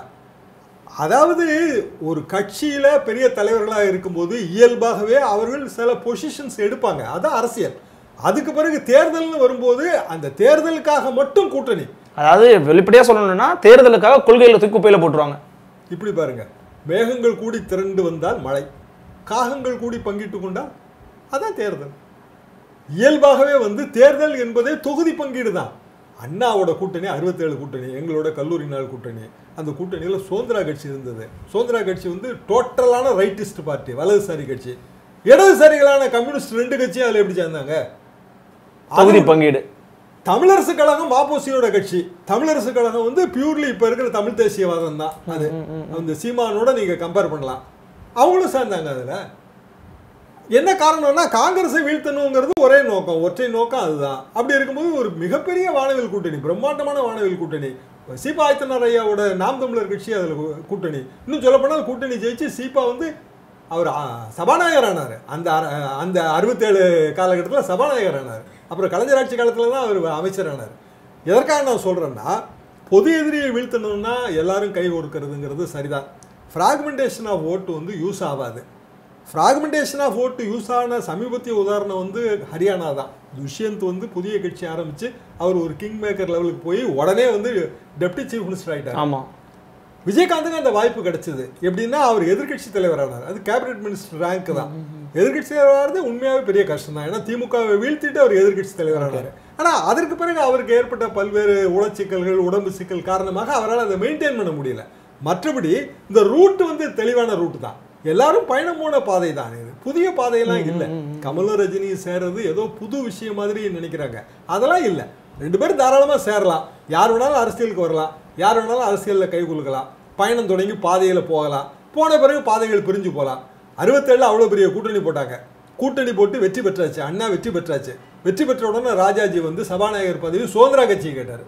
அதாவது ஒரு கட்சியில பெரிய தலைவர்களாக இருக்கும்போது இயல்பாகவே அவர்கள் சில பொசிஷன்ஸ் எடுப்பாங்க, அதான் அரசியல். அதுக்கு பிறகு தேர்தல்னு வரும்போது அந்த தேர்தலுக்காக மட்டும் கூட்டணி, அதாவது வெளிப்படையாக சொல்லணும்னா தேர்தலுக்காக கொள்கைகளை தூக்கி குப்பையில போட்டுருவாங்க. இப்படி பாருங்க, மேகங்கள் கூடி திரண்டு வந்தால் மழை, காகங்கள் கூடி பங்கிட்டு கொண்டால் அதான் தேர்தல். இயல்பாகவே வந்து தேர்தல் என்பதே தொகுதி பங்கீடு தான். அண்ணாவோட கூட்டணி அறுபத்தேழு கூட்டணி, எங்களோட கல்லூரி நாள் கூட்டணி. அந்த கூட்டணியில் சுதந்திரா கட்சி இருந்தது. சுதந்திரா கட்சி வந்து டோட்டலான ரைட்டிஸ்ட் பார்ட்டி, வலதுசாரி கட்சி. இடதுசாரிகளான கம்யூனிஸ்ட் ரெண்டு கட்சியும் அதில் எப்படி சேர்ந்தாங்க? தொகுதி பங்கீடு. தமிழரசு கழகம் மாப்போசியோட கட்சி. தமிழரசு கழகம் வந்து பியூர்லி இப்ப இருக்கிற தமிழ் தேசியவாதம் தான். அது அந்த சீமானோட நீங்க கம்பேர் பண்ணலாம். அவங்களும் சேர்ந்தாங்க. அதுல என்ன காரணம்னா காங்கிரஸை வீழ்த்தணுங்கிறது ஒரே நோக்கம், ஒற்றை நோக்கம், அதுதான். அப்படி இருக்கும்போது ஒரு மிகப்பெரிய வானவில் கூட்டணி, பிரம்மாண்டமான வானவில் கூட்டணி. சீபா ஆதித்தனார் ஐயாவோட நாம் தமிழர் கட்சி அதுல கூட்டணி. இன்னும் சொல்ல போனால் கூட்டணி ஜெயிச்சு சீபா வந்து அவர் சபாநாயகர் ஆனார். அந்த அந்த அறுபத்தேழு காலகட்டத்தில் சபாநாயகர் ஆனார். அப்புறம் கலைஞர் ஆட்சி காலத்தில் தான் அவர் அமைச்சர் ஆனார். எதற்காக நான் சொல்கிறேன்னா, பொது எதிரியை வீழ்த்தணும்னா எல்லாரும் கை கொடுக்கறதுங்கிறது சரிதான். ஃப்ராக்மெண்டேஷன் ஆஃப் ஓட்டு வந்து யூஸ் ஆகாது. ஃப்ராக்மெண்டேஷன் ஆஃப் ஓட்டு யூஸ் ஆன சமீபத்திய உதாரணம் வந்து ஹரியானா தான். துஷ்யந்த் வந்து புதிய கட்சி ஆரம்பித்து அவர் ஒரு கிங் மேக்கர் லெவலுக்கு போய் உடனே வந்து டெப்டி சீஃப் மினிஸ்டர் ஆகிட்டார். ஆமாம். விஜயகாந்துக்கு அந்த வாய்ப்பு கிடைச்சது. எப்படின்னா அவர் எதிர்கட்சி தலைவரானார். அது கேபினெட் மினிஸ்டர் ரேங்க் தான். எதிர்கட்சி தலைவரானது உண்மையாகவே பெரிய கஷ்டம் தான். ஏன்னா திமுகவை வீழ்த்திட்டு அவர் எதிர்கட்சி தலைவரானார். ஆனால் அதற்கு பிறகு அவருக்கு ஏற்பட்ட பல்வேறு உடற்சிக்கல்கள், உடம்பு சிக்கல் காரணமாக அவரால் அதை மெயின்டைன் பண்ண முடியல. மற்றபடி இந்த ரூட் வந்து தெளிவான ரூட் தான். எல்லாரும் பயணம் போன பாதை தான் இது, புதிய பாதையெல்லாம் இல்லை. கமலும் ரஜினியும் சேர்றது ஏதோ புது விஷயம் மாதிரி நினைக்கிறாங்க. அதெல்லாம் இல்லை. ரெண்டு பேரும் தாராளமாக சேரலாம். யார் வேணாலும் அரசியலுக்கு வரலாம், யார் வேணாலும் அரசியலில் கை கொடுக்கலாம், பயணம் தொடங்கி பாதையில் போகலாம். போன பிறகு பாதைகள் பிரிஞ்சு போகலாம். அறுபத்தேழில் அவ்வளோ பெரிய கூட்டணி போட்டாங்க. கூட்டணி போட்டு வெற்றி பெற்றாச்சு. அண்ணா வெற்றி பெற்றாச்சு. வெற்றி பெற்ற உடனே ராஜாஜி வந்து சபாநாயகர் பதவி சுதந்திரா கட்சியை கேட்டார்.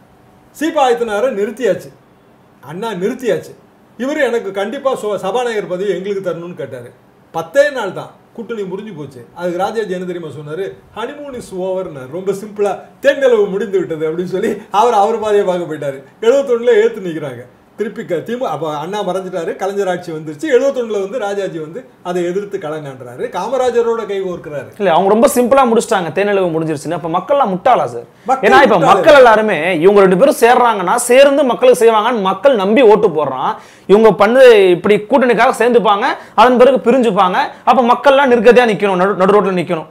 சீபா ஆதித்தனாரை நிறுத்தியாச்சு, அண்ணா நிறுத்தியாச்சு. இவர் எனக்கு கண்டிப்பாக சபாநாயகர் பதவி எங்களுக்கு தரணும்னு கேட்டார். பத்தே நாள் தான் கூட்டணி முடிஞ்சு போச்சு. அதுக்கு ராஜாஜி என்ன தெரியுமா சொன்னார்? ஹனிமூன் இஸ் ஓவர்னார். ரொம்ப சிம்பிளாக தேர்ந்தளவு முடிந்து விட்டது அப்படின்னு சொல்லி அவர் அவர் பாதையை பார்க்க போயிட்டார். எழுபத்தொன்னில் ஏற்று நிற்கிறாங்க. திருப்பி திமுக அப்போ அண்ணா மறைஞ்சிட்டாரு, கலைஞர் ஆட்சி வந்துருச்சு. எழுபத்தொன்னுல வந்து ராஜாஜி வந்து அதை எதிர்த்து களங்காண்டுறாரு, காமராஜரோட கை கோர்க்கிறாரு. இல்ல அவங்க ரொம்ப சிம்பிளா முடிச்சிட்டாங்க, தேனிலவு முடிஞ்சிருச்சுன்னு. அப்ப மக்கள்லாம் முட்டாளா சார்? ஏன்னா இப்ப மக்கள் எல்லாருமே இவங்க ரெண்டு பேரும் சேர்றாங்கன்னா சேர்ந்து மக்களுக்கு செய்வாங்கன்னு மக்கள் நம்பி ஓட்டு போடுறான். இவங்க பண்ணு இப்படி கூட்டணிக்காக சேர்ந்துப்பாங்க, அதன் பிறகு பிரிஞ்சுப்பாங்க. அப்ப மக்கள்லாம் நிற்கதையா நிக்கணும், நடு ரோட்ல நிக்கணும்.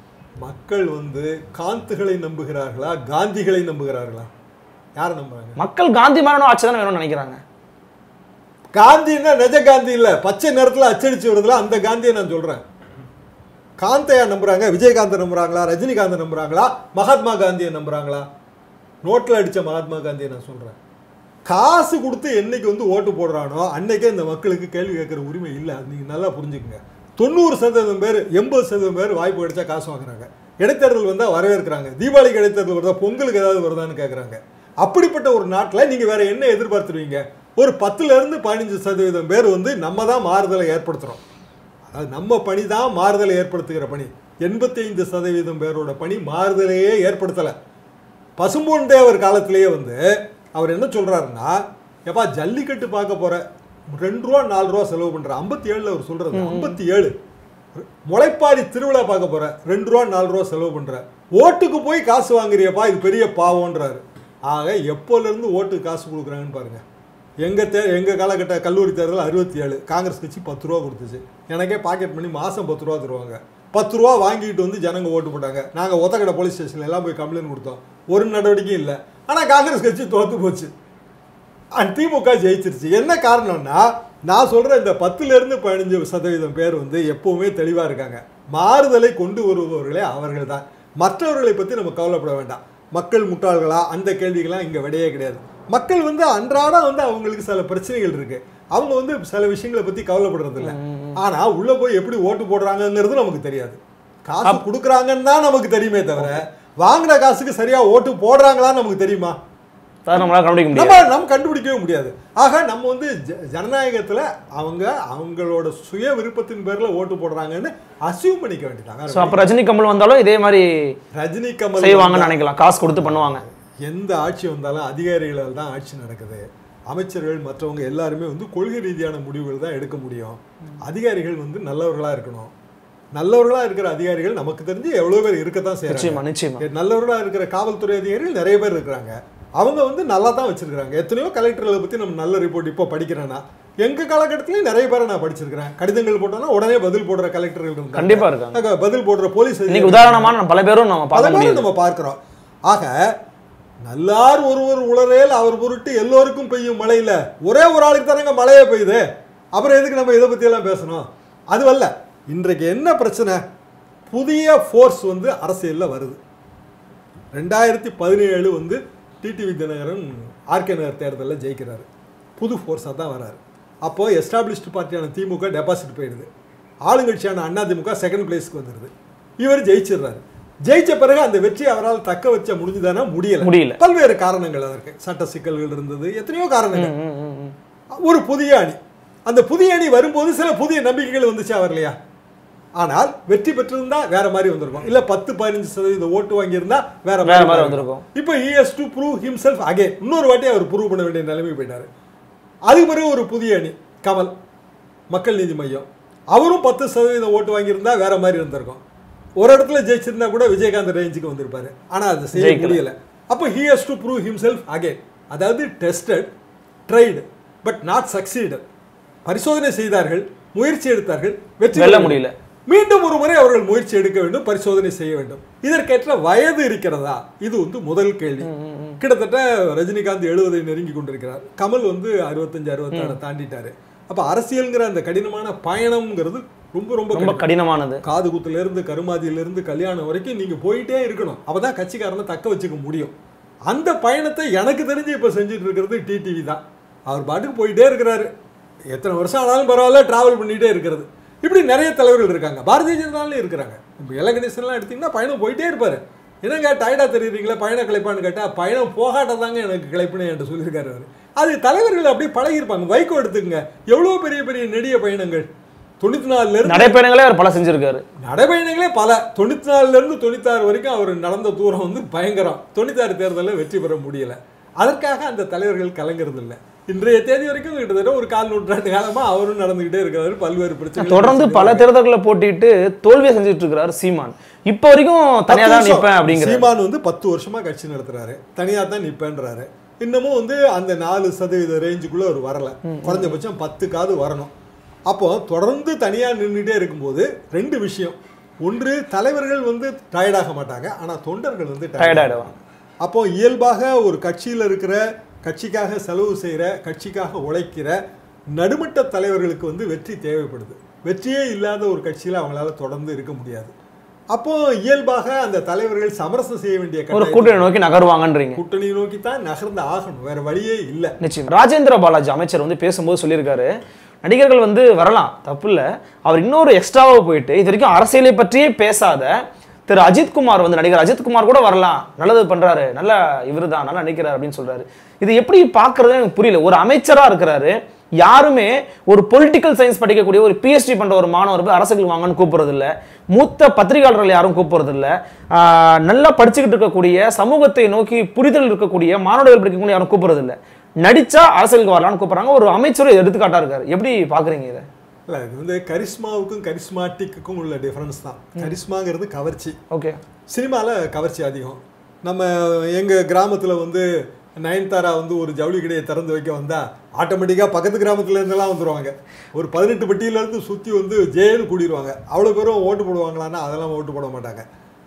மக்கள் வந்து காந்துகளை நம்புகிறார்களா, காந்திகளை நம்புகிறார்களா? யாரை நம்புறாங்க? மக்கள் காந்தி மாதிரி ஆட்சி தானே வேணும்னு நினைக்கிறாங்க. காந்தின்னா நிஜ காந்தி இல்ல, பச்சை நேரத்தில் அச்சடிச்சு வருதுல அந்த காந்தியை நான் சொல்றேன். காந்தையா நம்புறாங்க? விஜயகாந்தை நம்புறாங்களா, ரஜினிகாந்தை நம்புறாங்களா, மகாத்மா காந்தியை நம்புறாங்களா? நோட்டில் அடிச்ச மகாத்மா காந்தியை நான் சொல்றேன். காசு கொடுத்து என்னைக்கு வந்து ஓட்டு போடுறானோ அன்னைக்கே இந்த மக்களுக்கு கேள்வி கேட்குற உரிமை இல்லை. அது நீங்கள் நல்லா புரிஞ்சுக்குங்க. தொண்ணூறு சதவீதம் பேர் எண்பது சதவீதம் பேர் வாய்ப்பு கிடைச்சா காசு வாங்குறாங்க. இடைத்தேர்தல் வந்தால் வரவேற்கிறாங்க. தீபாவளிக்கு இடைத்தேர்தல் வருதா, பொங்கலுக்கு ஏதாவது வருதான்னு கேட்குறாங்க. அப்படிப்பட்ட ஒரு நாட்டில் நீங்கள் வேற என்ன எதிர்பார்த்துருவீங்க? ஒரு பத்துலேருந்து பதினஞ்சு சதவீதம் பேர் வந்து நம்ம தான் மாறுதலை ஏற்படுத்துகிறோம். அதாவது நம்ம பணி தான் மாறுதலை ஏற்படுத்துகிற பணி. எண்பத்தி ஐந்து சதவீதம் பேரோட பணி மாறுதலையே ஏற்படுத்தலை. பசும்பொன் தேவர் காலத்திலேயே வந்து அவர் என்ன சொல்கிறாருன்னா, எப்பா ஜல்லிக்கட்டு பார்க்க போகிற ரெண்டு ரூபா நாலு ரூபா செலவு பண்ணுற ஐம்பத்தி ஏழில் அவர் சொல்கிறது ஐம்பத்தி ஏழு முளைப்பாடி திருவிழா பார்க்க போகிற ரெண்டு ரூபா நாலு ரூபா செலவு பண்ணுற, ஓட்டுக்கு போய் காசு வாங்குறியப்பா, இது பெரிய பாவம்ன்றாரு. ஆக எப்போலேருந்து ஓட்டுக்கு காசு கொடுக்குறாங்கன்னு பாருங்கள். எங்கள் தே எங்கள் காலகட்ட கல்லூரி தேர்தல் அறுபத்தி ஏழு காங்கிரஸ் கட்சி பத்து ரூபா கொடுத்துச்சு. எனக்கே பாக்கெட் பண்ணி மாதம் பத்து ரூபா தருவாங்க. பத்து ரூபா வாங்கிட்டு வந்து ஜனங்க ஓட்டு போட்டாங்க. நாங்கள் ஒத்தக்கடை போலீஸ் ஸ்டேஷனில் எல்லாம் போய் கம்ப்ளைண்ட் கொடுத்தோம். ஒரு நடவடிக்கையும் இல்லை. ஆனால் காங்கிரஸ் கட்சி தோற்று போச்சு. திமுக ஜெயிச்சிருச்சு. என்ன காரணம்னா, நான் சொல்கிற இந்த பத்துலேருந்து பதினஞ்சு சதவீதம் பேர் வந்து எப்போவுமே தெளிவாக இருக்காங்க. மாறுதலை கொண்டு வருபவர்களே அவர்கள் தான். மற்றவர்களை பற்றி நம்ம கவலைப்பட வேண்டாம். மக்கள் முட்டாள்களா, அந்த கேள்விகள்லாம் இங்கே விடையே கிடையாது. மக்கள் வந்து அன்றாடம் வந்து அவங்களுக்கு சில பிரச்சனைகள் இருக்குது. அவங்க வந்து சில விஷயங்களை பற்றி கவலைப்படுறது இல்லை. ஆனால் உள்ளே போய் எப்படி ஓட்டு போடுறாங்கங்கிறது நமக்கு தெரியாது. காசு கொடுக்குறாங்கன்னு தான் நமக்கு தெரியுமே தவிர, வாங்கின காசுக்கு சரியாக ஓட்டு போடுறாங்களான்னு நமக்கு தெரியுமா? நம்ம கண்டுபிடிக்கவே முடியாது. ஆக நம்ம வந்து ஜனநாயகத்துல அவங்க அவங்களோட சுய விருப்பத்தின் பேர்ல ஓட்டு போடுறாங்கன்னு அசியூம் பண்ணிக்க வேண்டியதாங்க. அப்ப ரஜினி கமல் வந்தாலும் இதே மாதிரி ரஜினி கமல் செய்வாங்கன்னு நினைக்கலாம். காசு கொடுத்து பண்ணுவாங்க. எந்த ஆட்சி வந்தாலும் அதிகாரிகளால் தான் ஆட்சி நடக்குது. அமைச்சர்கள் மற்றவங்க எல்லாருமே வந்து கொள்கை ரீதியான முடிவுகள் தான் எடுக்க முடியும். அதிகாரிகள் வந்து நல்லவர்களா இருக்கணும். நல்லவர்களா இருக்கிற அதிகாரிகள் நமக்கு தெரிஞ்சு எவ்வளவு பேர் இருக்கத்தான் செய்யறாங்க. நல்லவர்களா இருக்கிற காவல்துறை அதிகாரிகள் நிறைய பேர் இருக்கிறாங்க. அவங்க வந்து நல்லா தான் வச்சிருக்காங்க. எத்தனையோ கலெக்டர்களை பற்றி நம்ம நல்ல ரிப்போர்ட் இப்போ படிக்கிறேன்னா, எங்கள் காலகட்டத்திலையும் நிறைய பேரை நான் படிச்சிருக்கிறேன். கடிதங்கள் போட்டோன்னா உடனே பதில் போடுற கலெக்டர்கள் இருக்காங்க. கண்டிப்பாக இருக்காங்க. பதில் போடுற போலீஸ் உதாரணமான பல பேரும் நம்ம பல பேரும் நம்ம பார்க்கிறோம். ஆக நல்லார் ஒருவர் உளரேல் அவர் பொருட்டு எல்லோருக்கும் பெய்யும் மழையில் ஒரே ஒரு ஆளுக்கு தானங்க மழையே பெய்யுது. அப்புறம் எதுக்கு நம்ம இதை பற்றியெல்லாம் பேசணும்? அதுவல்ல. இன்றைக்கு என்ன பிரச்சனை? புதிய ஃபோர்ஸ் வந்து அரசியலில் வருது. ரெண்டாயிரத்தி பதினேழு வந்து டிடிவி தினகரன் ஆர்கே நகர் தேர்தலில் ஜெயிக்கிறாரு. புது ஃபோர்ஸாக தான் வராரு. அப்போது எஸ்டாப்ளிஷ்டு பார்ட்டியான திமுக டெபாசிட் போயிடுது. ஆளுங்கட்சியான அதிமுக செகண்ட் பிளேஸ்க்கு வந்துடுது. இவர் ஜெயிச்சிடுறாரு. ஜெயிச்ச பிறகு அந்த வெற்றி அவரால் தக்க வச்ச முடிஞ்சுதானா? முடியல முடியல பல்வேறு காரணங்கள் அதற்கு. சட்ட சிக்கல்கள் இருந்தது, எத்தனையோ காரணங்கள். ஒரு புதிய அணி, அந்த புதிய அணி வரும்போது சில புதிய நம்பிக்கைகள் வந்துச்சு அவர் இல்லையா? ஆனால் வெற்றி பெற்றிருந்தா வேற மாதிரி வந்திருக்கும். இல்ல பத்து பதினஞ்சு சதவீதம் ஓட்டு வாங்கியிருந்தா வேற மாதிரி வந்திருக்கும். இப்போ he has to prove himself again. இன்னொரு வாட்டி அவர் ப்ரூவ் பண்ண வேண்டிய நிலைமை போயிட்டாரு. அதுக்கு பிறகு ஒரு புதிய அணி கமல், மக்கள் நீதி மையம், அவரும் பத்து சதவீதம் ஓட்டு வாங்கியிருந்தா வேற மாதிரி இருந்திருக்கும். ஒரு இடத்துல ஜெயிச்சிருந்தா கூட விஜயகாந்த் ரேஞ்சுக்கு வந்திருப்பாரு. ஆனா அது செய்ய முடியல. அப்போ he has to prove himself again. அதாவது tested, tried, but not succeeded. பரிசோதனை செய்தார்கள், முயற்சி எடுத்தார்கள், வெற்றி பெற முடியல. மீண்டும் ஒரு முறை அவர்கள் முயற்சி எடுக்க வேண்டும், பரிசோதனை செய்ய வேண்டும். இதற்கேற்ற வயது இருக்கிறதா? இது வந்து முதல் கேள்வி. கிட்டத்தட்ட ரஜினிகாந்த் எழுபதை நெருங்கி கொண்டிருக்கிறார். கமல் வந்து அறுபத்தஞ்சு அறுபத்தாறு தாண்டிட்டாரு. அப்ப அரசியல்ங்கிற அந்த கடினமான பயணம்ங்கிறது ரொம்ப ரொம்ப ரொம்ப கடினமானது. காது குத்துல இருந்து கருமாதியில இருந்து கல்யாணம் வரைக்கும் நீங்க போயிட்டே இருக்கணும். அப்பதான் கட்சிக்காரனை தக்க வச்சுக்க முடியும். அந்த பயணத்தை எனக்கு தெரிஞ்சு இப்ப செஞ்சுட்டு இருக்கிறது டிடிவி தான். அவர் பாட்டுக்கு போயிட்டே இருக்கிறாரு. எத்தனை வருஷம் ஆனாலும் பரவாயில்ல, டிராவல் பண்ணிட்டே இருக்கிறது. இப்படி நிறைய தலைவர்கள் இருக்காங்க. பாரதிய ஜனதாலையும் இருக்கிறாங்க. இப்போ எல கணேசன்லாம் எடுத்திங்கன்னா பயணம் போயிட்டே இருப்பார். என்னங்க டயர்டாக தெரியுறீங்களா, பயணம் கிளைப்பான்னு கேட்டால் பயணம் போகாட்டதாங்க எனக்கு கிளைப்புன்னு என்கிட்ட சொல்லியிருக்காரு அவர். அது தலைவர்கள் அப்படியே பழகிருப்பாங்க. வைகோ எடுத்துக்கங்க, எவ்வளோ பெரிய பெரிய நெடிய பயணங்கள். தொண்ணூற்றி நாலுல இருந்து நடைப்பயணங்களே அவர் பல செஞ்சிருக்காரு. நடைப்பயணங்களே பல. தொண்ணூற்றி நாலுல இருந்து தொண்ணூத்தாறு வரைக்கும் அவர் நடந்த தூரம் வந்து பயங்கரம். தொண்ணூத்தாறு தேர்தலில் வெற்றி பெற முடியல. அதற்காக அந்த தலைவர்கள் கலங்கிறது இல்லை. இன்றைய தேதி வரைக்கும் கிட்டத்தட்ட ஒரு கால் நூற்றாண்டு காலமா அவரும் நடந்துகிட்டே இருக்கிறாரு. பல்வேறு பிரச்சனை தொடர்ந்து பல தேர்தல்களை போட்டிட்டு தோல்வியை செஞ்சுட்டு இருக்கிறாரு சீமான். இப்ப வரைக்கும் தனியா தான் நிப்பேன் அப்படிங்கிற. சீமான் வந்து பத்து வருஷமா கட்சி நடத்துறாரு, தனியா தான் நிப்பேன்றாரு. இன்னமும் வந்து அந்த நாலு சதவீத ரேஞ்சுக்குள்ள அவர் வரல. குறைஞ்சபட்சம் பத்துக்காவது வரணும். அப்போ தொடர்ந்து தனியா நின்றுட்டே இருக்கும்போது ரெண்டு விஷயம். ஒன்று, தலைவர்கள் வந்து டயர்டாக மாட்டாங்க, ஆனா தொண்டர்கள் வந்து டயர்டாயிடுவாங்க. அப்போ இயல்பாக ஒரு கட்சியில் இருக்கிற, கட்சிக்காக செலவு செய்கிற, கட்சிக்காக உழைக்கிற நடுமட்ட தலைவர்களுக்கு வந்து வெற்றி தேவைப்படுது. வெற்றியே இல்லாத ஒரு கட்சியில் அவங்களால தொடர்ந்து இருக்க முடியாது. அப்போ இயல்பாக அந்த தலைவர்கள் சமரசம் செய்ய வேண்டிய ஒரு கூட்டணி நோக்கி நகருவாங்கன்றீங்க. கூட்டணி நோக்கி தான் நகர்ந்து ஆகணும், வேற வழியே இல்லை. நிச்சயம். ராஜேந்திர பாலாஜி அமைச்சர் வந்து பேசும்போது சொல்லியிருக்காரு, நடிகர்கள் வந்து வரலாம், தப்பு இல்லை. அவர் இன்னொரு எக்ஸ்ட்ராவாக போயிட்டு இது வரைக்கும் அரசியலை பற்றியே பேசாத திரு அஜித்குமார் வந்து, நடிகர் அஜித்குமார் கூட வரலாம், நல்லது பண்றாரு, நல்ல இவரு தான், நல்லா நினைக்கிறார் அப்படின்னு சொல்றாரு. இது எப்படி பாக்குறது எனக்கு புரியல. ஒரு அமைச்சரா இருக்கிறாரு, யாருமே ஒரு பொலிட்டிக்கல் சயின்ஸ் படிக்கக்கூடிய ஒரு பிஹெச்டி பண்ற ஒரு மாணவர் போய் அரசியல் வாங்கன்னு கூப்பிடுறது இல்லை, மூத்த பத்திரிகையாளர்கள் யாரும் கூப்பிடுறது இல்லை, நல்லா படிச்சுக்கிட்டு இருக்கக்கூடிய சமூகத்தை நோக்கி புரிதல் இருக்கக்கூடிய மாணவர்கள் படிக்கக்கூடிய யாரும் கூப்பிடுறது இல்லை. நடிச்சா அரசியலுக்கு வரலான்னு கூப்பிடுறாங்க. ஒரு அமைச்சரும் எடுத்துக்காட்டா இருக்காரு. எப்படி பாக்குறீங்க இதை? இல்லை, இது வந்து கரிஸ்மாவுக்கும் கரிஸ்மாட்டிக்கும் உள்ள டிஃபரன்ஸ் தான். கரிஸ்மாங்கிறது கவர்ச்சி. ஓகே. சினிமாவில் கவர்ச்சி அதிகம். நம்ம எங்கள் கிராமத்தில் வந்து நயன்தாரா வந்து ஒரு ஜவுளி கடையை திறந்து வைக்க வந்தால் ஆட்டோமேட்டிக்காக பக்கத்து கிராமத்துல இருந்தெல்லாம் வந்துடுவாங்க. ஒரு பதினெட்டு பட்டியிலேருந்து சுற்றி வந்து ஜெயின்னு கூடிடுவாங்க. அவ்வளோ பேரும் ஓட்டு போடுவாங்களான்னா அதெல்லாம் ஓட்டு போட மாட்டாங்க.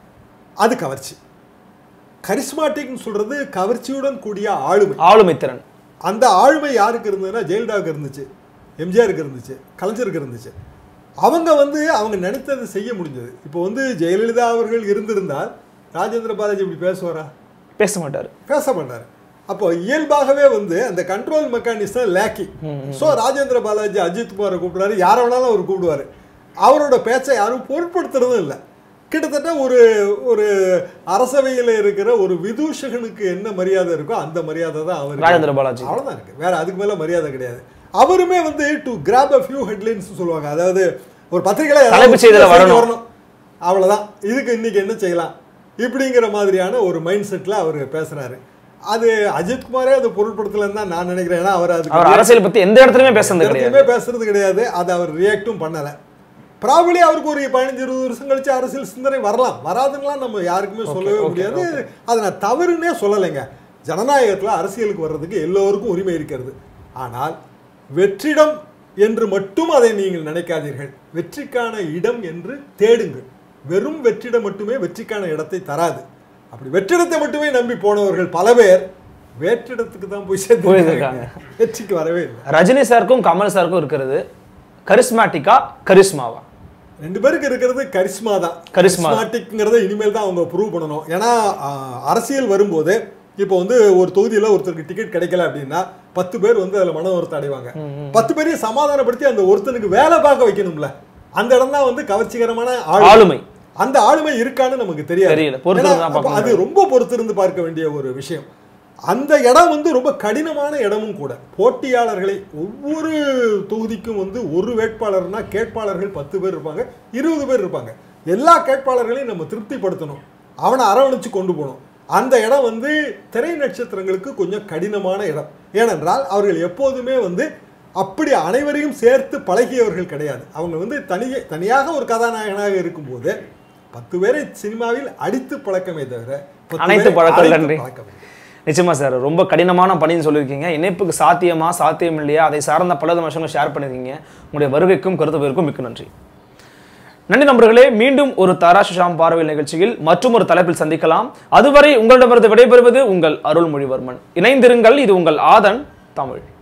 அது கவர்ச்சி. கரிஸ்மாட்டிக்னு சொல்கிறது கவர்ச்சியுடன் கூடிய ஆளுமை, ஆளுமை திறன். அந்த ஆளுமை யாருக்கு இருந்ததுன்னா ஜெயலலிதாவுக்கு இருந்துச்சு, எம்ஜிஆருக்கு இருந்துச்சு, கலைஞருக்கு இருந்துச்சு. அவங்க வந்து அவங்க நினைத்ததை செய்ய முடிஞ்சது. இப்போ வந்து ஜெயலலிதா அவர்கள் இருந்திருந்தால் ராஜேந்திர பாலாஜி இப்படி பேசுவாரா? பேச மாட்டார் பேச மாட்டார் அப்போ இயல்பாகவே வந்து அந்த கண்ட்ரோல் மெக்கானிசம் லேக்கி. ஸோ ராஜேந்திர பாலாஜி அஜித்குமாரை கூப்பிடுறாரு, யாரை வேணாலும் அவர் கூப்பிடுவார். அவரோட பேச்சை யாரும் பொருட்படுத்துறதும் இல்லை. கிட்டத்தட்ட ஒரு ஒரு அரசவையில் இருக்கிற ஒரு விதூஷகனுக்கு என்ன மரியாதை இருக்கோ அந்த மரியாதை தான் அவர் ராஜேந்திர பாலாஜி. அவ்வளோதான் இருக்கு, வேற அதுக்கு மேலே மரியாதை கிடையாது. அவருமே வந்து to grab a few headlines சொல்லுவாங்க, அதாவது ஒரு பத்திரிகையில வரணும், அவ்வளோதான், இதுக்கு இன்னைக்கு என்ன செய்யலாம் இப்படிங்கிற மாதிரியான ஒரு மைண்ட் செட்டில் அவர் பேசுறாரு. அது அஜித்குமாரே அதை பொருட்படுத்தலன்னு தான் நான் நினைக்கிறேன். ஏன்னா அவர் அது அரசியல் பற்றி எந்த இடத்துலையுமே பேசுறது கிடையாது பேசுறது கிடையாது அதை அவர் ரியாக்டும் பண்ணலை. ப்ராபபிளி அவருக்கு ஒரு பதினஞ்சு இருபது வருஷம் கழிச்சு அரசியல் சிந்தனை வரலாம், வராதுன்னா நம்ம யாருக்குமே சொல்லவே முடியாது. அதை நான் தவறுன்னே சொல்லலைங்க. ஜனநாயகத்தில் அரசியலுக்கு வர்றதுக்கு எல்லோருக்கும் உரிமை இருக்கிறது. ஆனால் வெற்றிடம் என்று மட்டும் அதை நீங்கள் நினைக்காதீர்கள், வெற்றிக்கான இடம் என்று தேடுங்கள். வெறும் வெற்றிடம் மட்டுமே வெற்றிக்கான இடத்தை தராது. அப்படி வெற்றிடத்தை மட்டுமே நம்பி போனவர்கள் பல பேர் வெற்றிடத்துக்கு தான் போய் சேர்ந்துருக்காங்க, வெற்றிக்கு வரவே இல்லை. ரஜினி சாருக்கும் கமல் சாருக்கும் இருக்கிறது கரிஸ்மாட்டிக்கா கரிஸ்மாவா? ரெண்டு பேருக்கு இருக்கிறது கரிஸ்மா தான். கரிஸ்மாட்டிக்ங்கிறத இனிமேல் தான் அவங்க ப்ரூவ் பண்ணணும். ஏன்னா அரசியல் வரும்போது இப்போ வந்து ஒரு தொகுதியில் ஒருத்தருக்கு டிக்கெட் கிடைக்கல அப்படின்னா பத்து பேர் வந்து அதில் மன வருத்தம் அடைவாங்க. பத்து பேரையும் சமாதானப்படுத்தி அந்த ஒருத்தனுக்கு வேலை பார்க்க வைக்கணும்ல, அந்த இடம் தான் வந்து கவர்ச்சிகரமான ஆளுமை. அந்த ஆளுமை இருக்கான்னு நமக்கு தெரியாது, அது ரொம்ப பொறுத்திருந்து பார்க்க வேண்டிய ஒரு விஷயம். அந்த இடம் வந்து ரொம்ப கடினமான இடமும் கூட. போட்டியாளர்களை ஒவ்வொரு தொகுதிக்கும் வந்து ஒரு வேட்பாளர்னா கேட்பாளர்கள் பத்து பேர் இருப்பாங்க, இருபது பேர் இருப்பாங்க. எல்லா கேட்பாளர்களையும் நம்ம திருப்திப்படுத்தணும், அவனை அரவணைச்சு கொண்டு போகணும். அந்த இடம் வந்து திரை நட்சத்திரங்களுக்கு கொஞ்சம் கடினமான இடம். ஏனென்றால் அவர்கள் எப்போதுமே வந்து அப்படி அனைவரையும் சேர்த்து பழகியவர்கள் கிடையாது. அவங்க வந்து தனியே தனியாக ஒரு கதாநாயகனாக இருக்கும்போது பத்து பேரை சினிமாவில் அடித்து பழக்கமே தவிர அனைத்து பழக்கம். நிச்சயமா சார், ரொம்ப கடினமான பணின்னு சொல்லியிருக்கீங்க. இணைப்புக்கு சாத்தியமா சாத்தியம் இல்லையா அதை சார்ந்த பல விஷயங்கள் ஷேர் பண்ணியிருக்கீங்க. உங்களுடைய வருகைக்கும் கருத்துக்கும் மிக்க நன்றி. நன்றி நண்பர்களே, மீண்டும் ஒரு தராசு ஷாம் பார்வையில் நிகழ்ச்சியில் மற்றும் ஒரு தலைப்பில் சந்திக்கலாம். அதுவரை உங்களிடமிருந்து விடைபெறுவது உங்கள் அருள்மொழிவர்மன். இணைந்திருங்கள், இது உங்கள் ஆதன் தமிழ்.